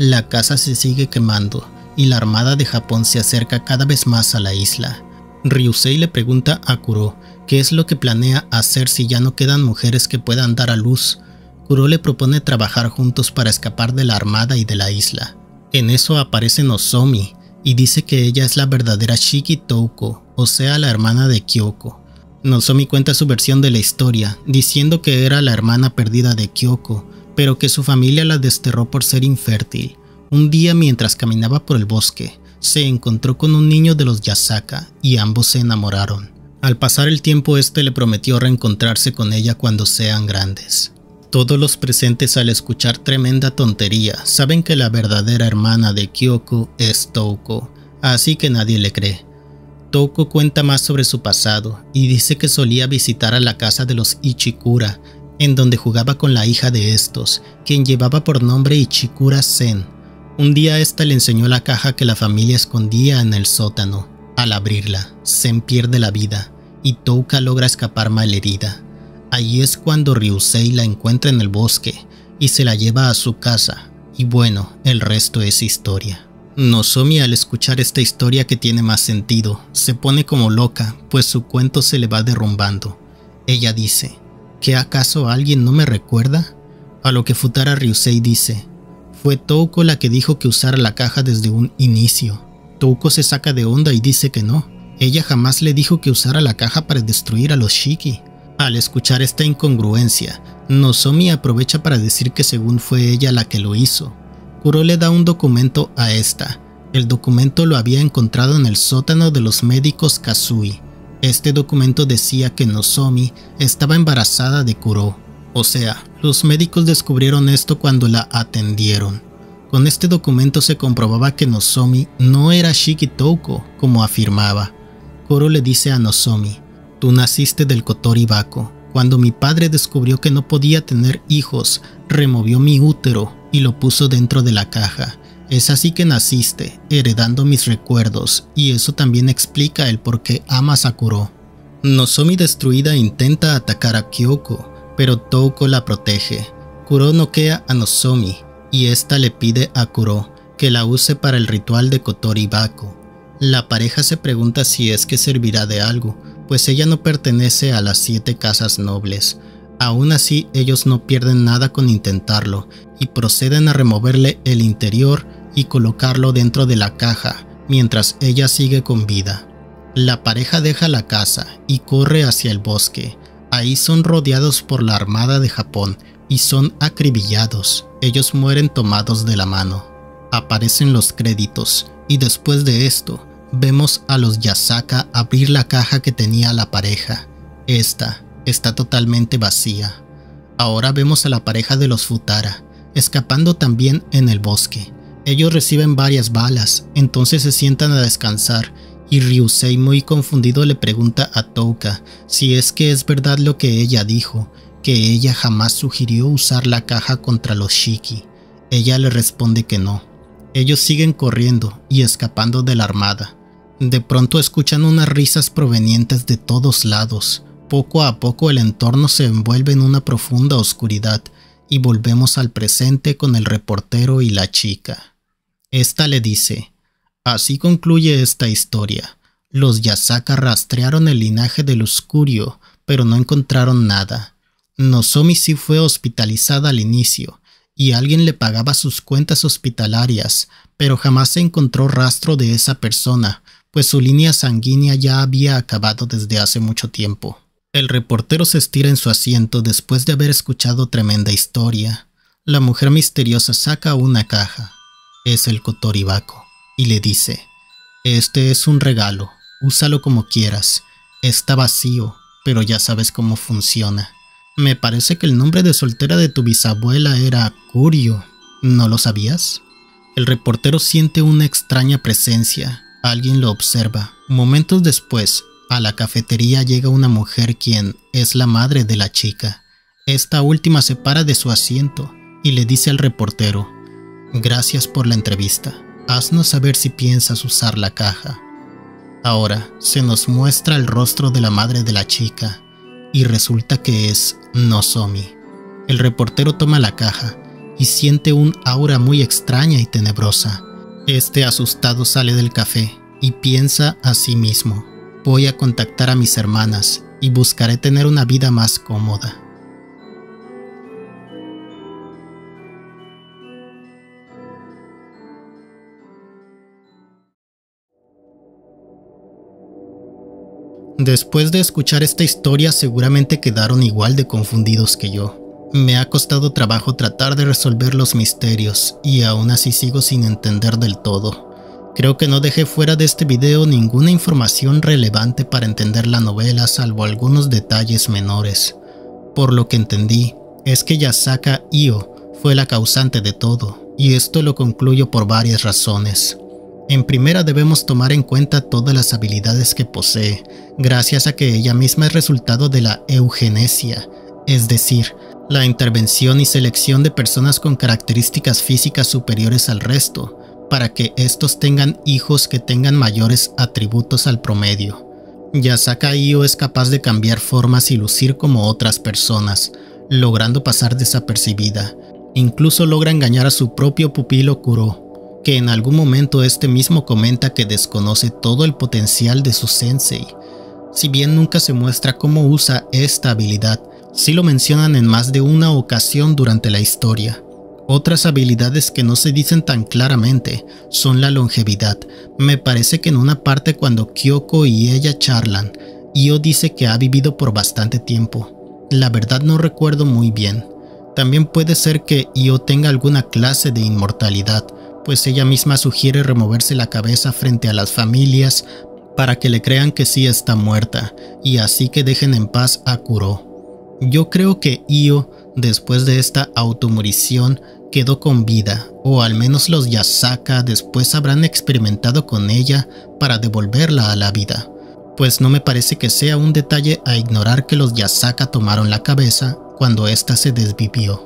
La casa se sigue quemando y la armada de Japón se acerca cada vez más a la isla. Ryusei le pregunta a Kuro qué es lo que planea hacer si ya no quedan mujeres que puedan dar a luz. Kuro le propone trabajar juntos para escapar de la armada y de la isla. En eso aparece Nozomi y dice que ella es la verdadera Shiki Touko, o sea la hermana de Kyoko. Nozomi cuenta su versión de la historia, diciendo que era la hermana perdida de Kyoko, pero que su familia la desterró por ser infértil. Un día, mientras caminaba por el bosque, se encontró con un niño de los Yasaka y ambos se enamoraron. Al pasar el tiempo, este le prometió reencontrarse con ella cuando sean grandes. Todos los presentes, al escuchar tremenda tontería, saben que la verdadera hermana de Kyoko es Touko, así que nadie le cree. Touko cuenta más sobre su pasado y dice que solía visitar a la casa de los Ichikura, en donde jugaba con la hija de estos, quien llevaba por nombre Ichikura Sen. Un día esta le enseñó la caja que la familia escondía en el sótano. Al abrirla, Sen pierde la vida y Touka logra escapar malherida. Ahí es cuando Ryusei la encuentra en el bosque y se la lleva a su casa, y bueno, el resto es historia. Nozomi, al escuchar esta historia que tiene más sentido, se pone como loca, pues su cuento se le va derrumbando. Ella dice, ¿qué acaso alguien no me recuerda? A lo que Futara Ryusei dice, fue Touko la que dijo que usara la caja desde un inicio. Touko se saca de onda y dice que no, ella jamás le dijo que usara la caja para destruir a los Shiki. Al escuchar esta incongruencia, Nozomi aprovecha para decir que según fue ella la que lo hizo. Kuro le da un documento a esta. El documento lo había encontrado en el sótano de los médicos Kazui. Este documento decía que Nozomi estaba embarazada de Kuro. O sea, los médicos descubrieron esto cuando la atendieron. Con este documento se comprobaba que Nozomi no era Shiki Touko, como afirmaba. Kuro le dice a Nozomi, tú naciste del Kotori Bako. Cuando mi padre descubrió que no podía tener hijos, removió mi útero y lo puso dentro de la caja. Es así que naciste, heredando mis recuerdos, y eso también explica el por qué amas a Kuro. Nozomi, destruida, intenta atacar a Kyoko, pero Touko la protege. Kuro noquea a Nozomi y esta le pide a Kuro que la use para el ritual de Kotori Bako. La pareja se pregunta si es que servirá de algo, pues ella no pertenece a las siete casas nobles. Aún así, ellos no pierden nada con intentarlo y proceden a removerle el interior y colocarlo dentro de la caja mientras ella sigue con vida. La pareja deja la casa y corre hacia el bosque. Ahí son rodeados por la armada de Japón y son acribillados. Ellos mueren tomados de la mano. Aparecen los créditos y después de esto vemos a los Yasaka abrir la caja que tenía la pareja. Esta está totalmente vacía. Ahora vemos a la pareja de los Futara escapando también en el bosque. Ellos reciben varias balas, entonces se sientan a descansar y Ryusei, muy confundido, le pregunta a Touka si es que es verdad lo que ella dijo, que ella jamás sugirió usar la caja contra los Shiki. Ella le responde que no. Ellos siguen corriendo y escapando de la armada. De pronto escuchan unas risas provenientes de todos lados. Poco a poco el entorno se envuelve en una profunda oscuridad y volvemos al presente con el reportero y la chica. Esta le dice, así concluye esta historia. Los Yasaka rastrearon el linaje del Oscurio, pero no encontraron nada. Nozomi sí fue hospitalizada al inicio, y alguien le pagaba sus cuentas hospitalarias, pero jamás se encontró rastro de esa persona, pues su línea sanguínea ya había acabado desde hace mucho tiempo. El reportero se estira en su asiento después de haber escuchado tremenda historia. La mujer misteriosa saca una caja. Es el Kotori Bako, y le dice, este es un regalo, úsalo como quieras. Está vacío, pero ya sabes cómo funciona. Me parece que el nombre de soltera de tu bisabuela era Kurio. ¿No lo sabías? El reportero siente una extraña presencia. Alguien lo observa. Momentos después, a la cafetería llega una mujer quien es la madre de la chica. Esta última se para de su asiento y le dice al reportero, gracias por la entrevista. Haznos saber si piensas usar la caja. Ahora se nos muestra el rostro de la madre de la chica y resulta que es Nozomi. El reportero toma la caja y siente un aura muy extraña y tenebrosa. Este asustado sale del café y piensa a sí mismo: voy a contactar a mis hermanas y buscaré tener una vida más cómoda. Después de escuchar esta historia, seguramente quedaron igual de confundidos que yo. Me ha costado trabajo tratar de resolver los misterios y aún así sigo sin entender del todo. Creo que no dejé fuera de este video ninguna información relevante para entender la novela, salvo algunos detalles menores. Por lo que entendí, es que Yasaka Io fue la causante de todo, y esto lo concluyo por varias razones. En primera, debemos tomar en cuenta todas las habilidades que posee, gracias a que ella misma es resultado de la eugenesia, es decir, la intervención y selección de personas con características físicas superiores al resto, para que estos tengan hijos que tengan mayores atributos al promedio. Yasaka Io es capaz de cambiar formas y lucir como otras personas, logrando pasar desapercibida. Incluso logra engañar a su propio pupilo Kuro, que en algún momento este mismo comenta que desconoce todo el potencial de su sensei. Si bien nunca se muestra cómo usa esta habilidad, sí lo mencionan en más de una ocasión durante la historia. Otras habilidades que no se dicen tan claramente son la longevidad. Me parece que en una parte cuando Kyoko y ella charlan, Io dice que ha vivido por bastante tiempo. La verdad no recuerdo muy bien. También puede ser que Io tenga alguna clase de inmortalidad, pues ella misma sugiere removerse la cabeza frente a las familias para que le crean que sí está muerta, y así que dejen en paz a Kuro. Yo creo que Io, después de esta automorición, quedó con vida, o al menos los Yasaka después habrán experimentado con ella para devolverla a la vida, pues no me parece que sea un detalle a ignorar que los Yasaka tomaron la cabeza cuando ésta se desvivió.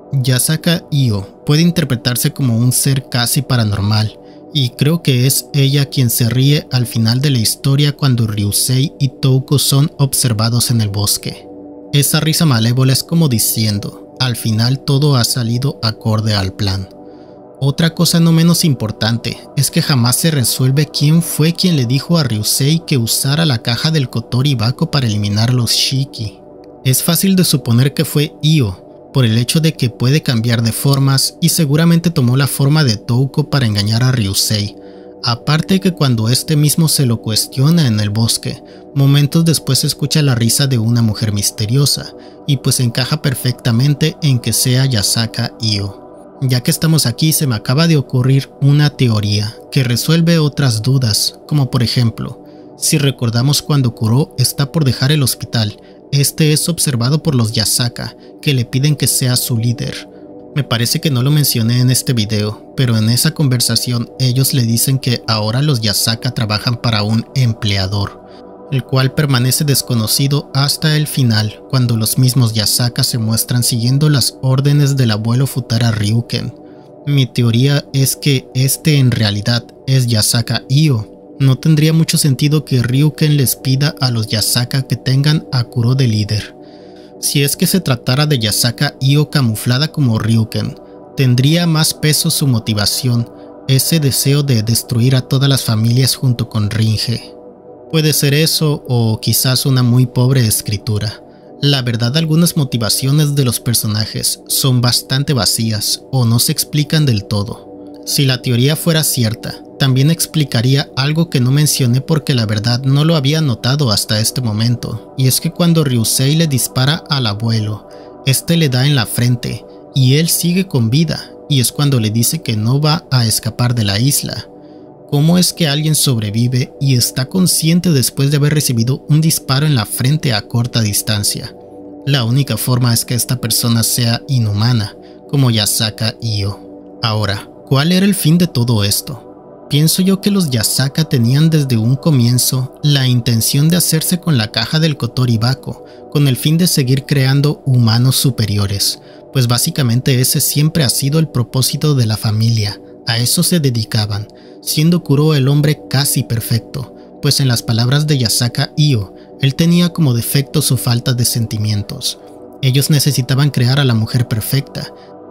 Yasaka Io puede interpretarse como un ser casi paranormal, y creo que es ella quien se ríe al final de la historia cuando Ryusei y Touko son observados en el bosque. Esa risa malévola es como diciendo: al final todo ha salido acorde al plan. Otra cosa no menos importante es que jamás se resuelve quién fue quien le dijo a Ryusei que usara la caja del Kotori Bako para eliminar los Shiki. Es fácil de suponer que fue Io, por el hecho de que puede cambiar de formas y seguramente tomó la forma de Touko para engañar a Ryusei. Aparte que cuando este mismo se lo cuestiona en el bosque, momentos después escucha la risa de una mujer misteriosa, y pues encaja perfectamente en que sea Yasaka Io. Ya que estamos aquí, se me acaba de ocurrir una teoría que resuelve otras dudas, como por ejemplo, si recordamos cuando Kuro está por dejar el hospital, este es observado por los Yasaka, que le piden que sea su líder. Me parece que no lo mencioné en este video, pero en esa conversación ellos le dicen que ahora los Yasaka trabajan para un empleador, el cual permanece desconocido hasta el final, cuando los mismos Yasaka se muestran siguiendo las órdenes del abuelo Futara Ryuken. Mi teoría es que este en realidad es Yasaka Io. No tendría mucho sentido que Ryuken les pida a los Yasaka que tengan a Kuro de líder. Si es que se tratara de Yasaka Io camuflada como Ryuken, tendría más peso su motivación, ese deseo de destruir a todas las familias junto con Ringe. Puede ser eso o quizás una muy pobre escritura. La verdad, algunas motivaciones de los personajes son bastante vacías o no se explican del todo. Si la teoría fuera cierta, también explicaría algo que no mencioné porque la verdad no lo había notado hasta este momento, y es que cuando Ryusei le dispara al abuelo, este le da en la frente y él sigue con vida, y es cuando le dice que no va a escapar de la isla. ¿Cómo es que alguien sobrevive y está consciente después de haber recibido un disparo en la frente a corta distancia? La única forma es que esta persona sea inhumana, como Yasaka Io. Ahora, ¿cuál era el fin de todo esto? Pienso yo que los Yasaka tenían desde un comienzo la intención de hacerse con la caja del Kotori Bako, con el fin de seguir creando humanos superiores, pues básicamente ese siempre ha sido el propósito de la familia, a eso se dedicaban, siendo Kuro el hombre casi perfecto, pues en las palabras de Yasaka Io, él tenía como defecto su falta de sentimientos. Ellos necesitaban crear a la mujer perfecta,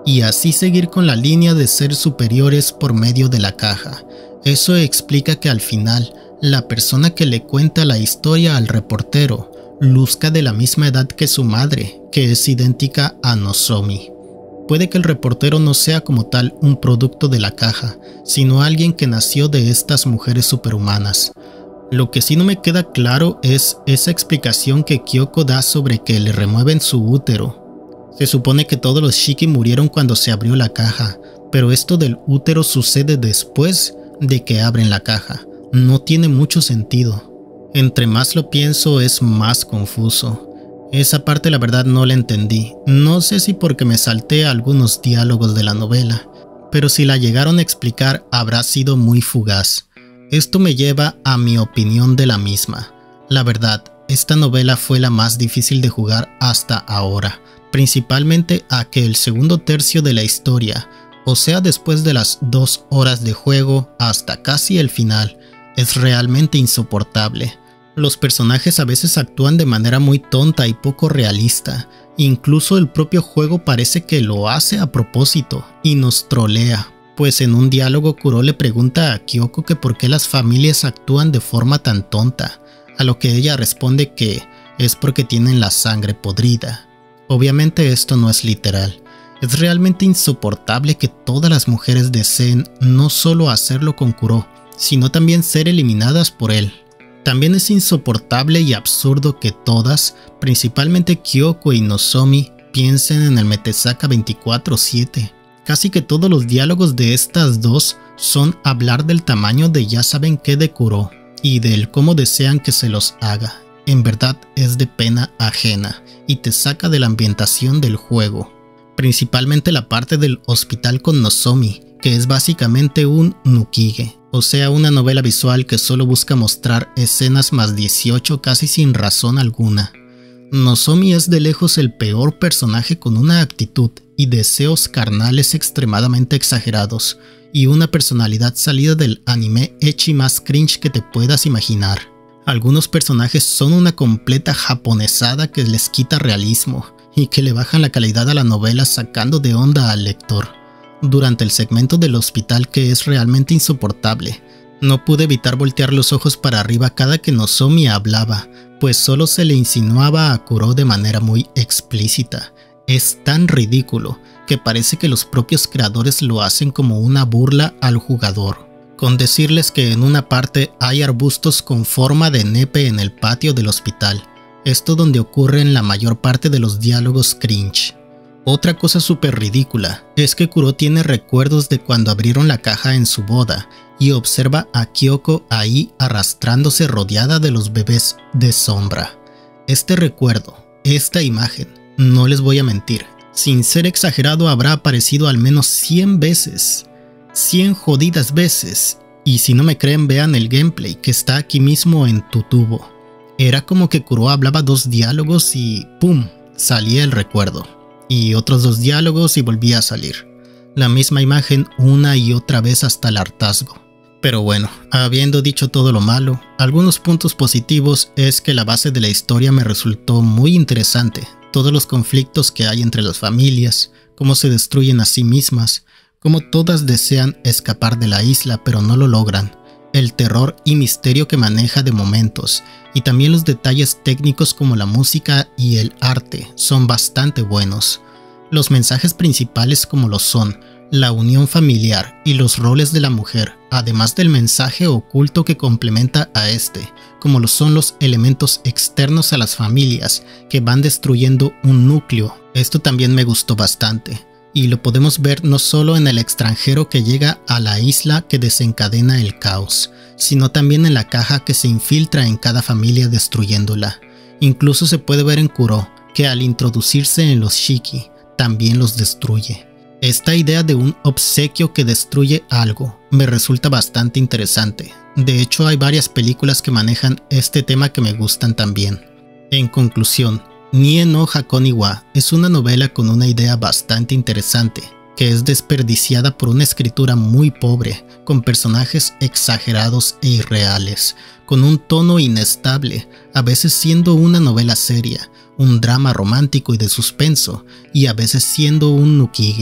y así seguir con la línea de ser superiores por medio de la caja. Eso explica que al final, la persona que le cuenta la historia al reportero luzca de la misma edad que su madre, que es idéntica a Nozomi. Puede que el reportero no sea como tal un producto de la caja, sino alguien que nació de estas mujeres superhumanas. Lo que sí no me queda claro es esa explicación que Kyoko da sobre que le remueven su útero. Se supone que todos los Shiki murieron cuando se abrió la caja, pero esto del útero sucede después de que abren la caja. No tiene mucho sentido. Entre más lo pienso es más confuso. Esa parte la verdad no la entendí. No sé si porque me salté algunos diálogos de la novela, pero si la llegaron a explicar habrá sido muy fugaz. Esto me lleva a mi opinión de la misma. La verdad, esta novela fue la más difícil de jugar hasta ahora, principalmente a que el segundo tercio de la historia, o sea después de las dos horas de juego hasta casi el final, es realmente insoportable. Los personajes a veces actúan de manera muy tonta y poco realista. Incluso el propio juego parece que lo hace a propósito y nos trolea. Pues en un diálogo Kuro le pregunta a Kyoko que por qué las familias actúan de forma tan tonta, a lo que ella responde que es porque tienen la sangre podrida. Obviamente esto no es literal. Es realmente insoportable que todas las mujeres deseen no solo hacerlo con Kuro, sino también ser eliminadas por él. También es insoportable y absurdo que todas, principalmente Kyoko y Nozomi, piensen en el Metesaka veinticuatro siete. Casi que todos los diálogos de estas dos son hablar del tamaño de ya saben qué de Kuro y del cómo desean que se los haga. En verdad es de pena ajena y te saca de la ambientación del juego. Principalmente la parte del hospital con Nozomi, que es básicamente un nukige. O sea, una novela visual que solo busca mostrar escenas más dieciocho casi sin razón alguna. Nozomi es de lejos el peor personaje con una actitud y deseos carnales extremadamente exagerados y una personalidad salida del anime ecchi más cringe que te puedas imaginar. Algunos personajes son una completa japonesada que les quita realismo y que le bajan la calidad a la novela sacando de onda al lector. Durante el segmento del hospital, que es realmente insoportable, no pude evitar voltear los ojos para arriba cada que Nozomi hablaba, pues solo se le insinuaba a Kuro de manera muy explícita. Es tan ridículo que parece que los propios creadores lo hacen como una burla al jugador, con decirles que en una parte hay arbustos con forma de nepe en el patio del hospital, esto donde ocurren la mayor parte de los diálogos cringe. Otra cosa súper ridícula es que Kuro tiene recuerdos de cuando abrieron la caja en su boda y observa a Kyoko ahí arrastrándose rodeada de los bebés de sombra. Este recuerdo, esta imagen, no les voy a mentir, sin ser exagerado habrá aparecido al menos cien veces. cien jodidas veces. Y si no me creen, vean el gameplay que está aquí mismo en tu tubo. Era como que Kuro hablaba dos diálogos y ¡pum! Salía el recuerdo. Y otros dos diálogos y volvía a salir. La misma imagen una y otra vez hasta el hartazgo. Pero bueno, habiendo dicho todo lo malo, algunos puntos positivos es que la base de la historia me resultó muy interesante. Todos los conflictos que hay entre las familias, cómo se destruyen a sí mismas, cómo todas desean escapar de la isla pero no lo logran, el terror y misterio que maneja de momentos, y también los detalles técnicos como la música y el arte son bastante buenos. Los mensajes principales como lo son la unión familiar y los roles de la mujer, además del mensaje oculto que complementa a este, como lo son los elementos externos a las familias que van destruyendo un núcleo. Esto también me gustó bastante. Y lo podemos ver no solo en el extranjero que llega a la isla que desencadena el caos, sino también en la caja que se infiltra en cada familia destruyéndola. Incluso se puede ver en Kuro, que al introducirse en los Shiki, también los destruye. Esta idea de un obsequio que destruye algo me resulta bastante interesante. De hecho, hay varias películas que manejan este tema que me gustan también. En conclusión, Nie no Hakoni wa es una novela con una idea bastante interesante, que es desperdiciada por una escritura muy pobre, con personajes exagerados e irreales, con un tono inestable, a veces siendo una novela seria, un drama romántico y de suspenso, y a veces siendo un nukige.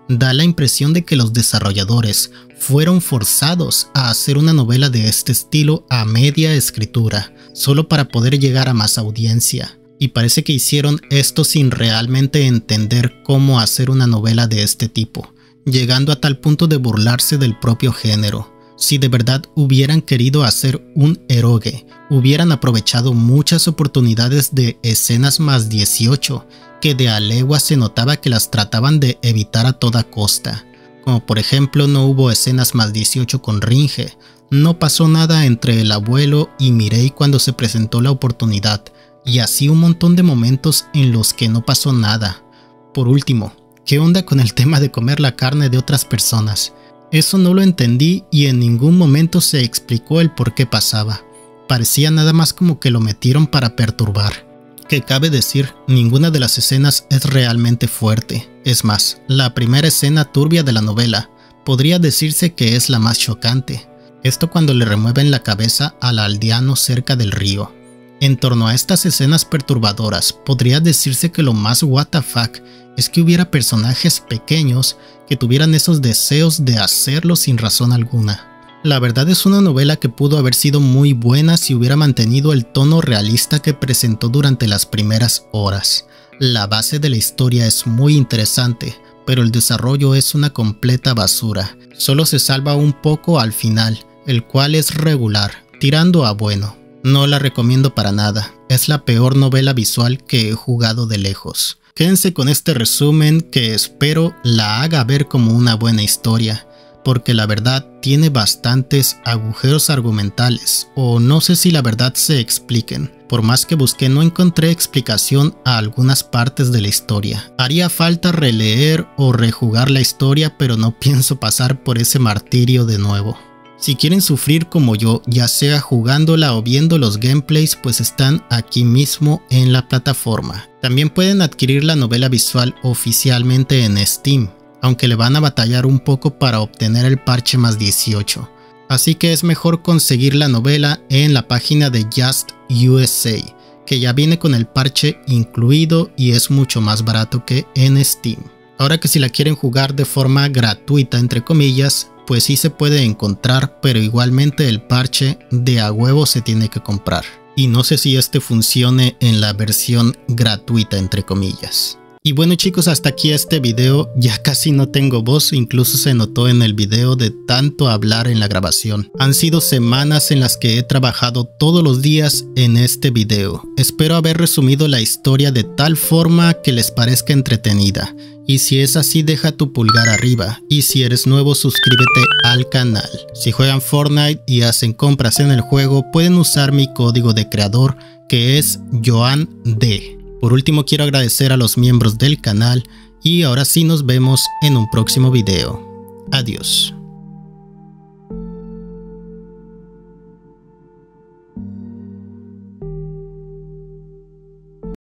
Da la impresión de que los desarrolladores fueron forzados a hacer una novela de este estilo a media escritura, solo para poder llegar a más audiencia. Y parece que hicieron esto sin realmente entender cómo hacer una novela de este tipo, llegando a tal punto de burlarse del propio género. Si de verdad hubieran querido hacer un eroge, hubieran aprovechado muchas oportunidades de escenas más dieciocho, que de a legua se notaba que las trataban de evitar a toda costa. Como por ejemplo, no hubo escenas más dieciocho con Ringe, no pasó nada entre el abuelo y Mirei cuando se presentó la oportunidad, y así un montón de momentos en los que no pasó nada. Por último, ¿qué onda con el tema de comer la carne de otras personas? Eso no lo entendí y en ningún momento se explicó el por qué pasaba. Parecía nada más como que lo metieron para perturbar. Que cabe decir, ninguna de las escenas es realmente fuerte. Es más, la primera escena turbia de la novela podría decirse que es la más chocante. Esto cuando le remueven la cabeza al aldeano cerca del río. En torno a estas escenas perturbadoras, podría decirse que lo más what the fuck es que hubiera personajes pequeños que tuvieran esos deseos de hacerlo sin razón alguna. La verdad es una novela que pudo haber sido muy buena si hubiera mantenido el tono realista que presentó durante las primeras horas. La base de la historia es muy interesante, pero el desarrollo es una completa basura. Solo se salva un poco al final, el cual es regular, tirando a bueno. No la recomiendo para nada, es la peor novela visual que he jugado de lejos. Quédense con este resumen que espero la haga ver como una buena historia, porque la verdad tiene bastantes agujeros argumentales, o no sé si la verdad se expliquen. Por más que busqué no encontré explicación a algunas partes de la historia. Haría falta releer o rejugar la historia, pero no pienso pasar por ese martirio de nuevo. Si quieren sufrir como yo, ya sea jugándola o viendo los gameplays, pues están aquí mismo en la plataforma. También pueden adquirir la novela visual oficialmente en Steam, aunque le van a batallar un poco para obtener el parche más dieciocho. Así que es mejor conseguir la novela en la página de Just U S A, que ya viene con el parche incluido y es mucho más barato que en Steam. Ahora que si la quieren jugar de forma gratuita entre comillas, pues sí se puede encontrar, pero igualmente el parche de a huevo se tiene que comprar. Y no sé si este funcione en la versión gratuita entre comillas. Y bueno chicos, hasta aquí este video. Ya casi no tengo voz, incluso se notó en el video de tanto hablar en la grabación. Han sido semanas en las que he trabajado todos los días en este video. Espero haber resumido la historia de tal forma que les parezca entretenida. Y si es así, deja tu pulgar arriba. Y si eres nuevo, suscríbete al canal. Si juegan Fortnite y hacen compras en el juego, pueden usar mi código de creador, que es Joan D. Por último, quiero agradecer a los miembros del canal y ahora sí nos vemos en un próximo video. Adiós.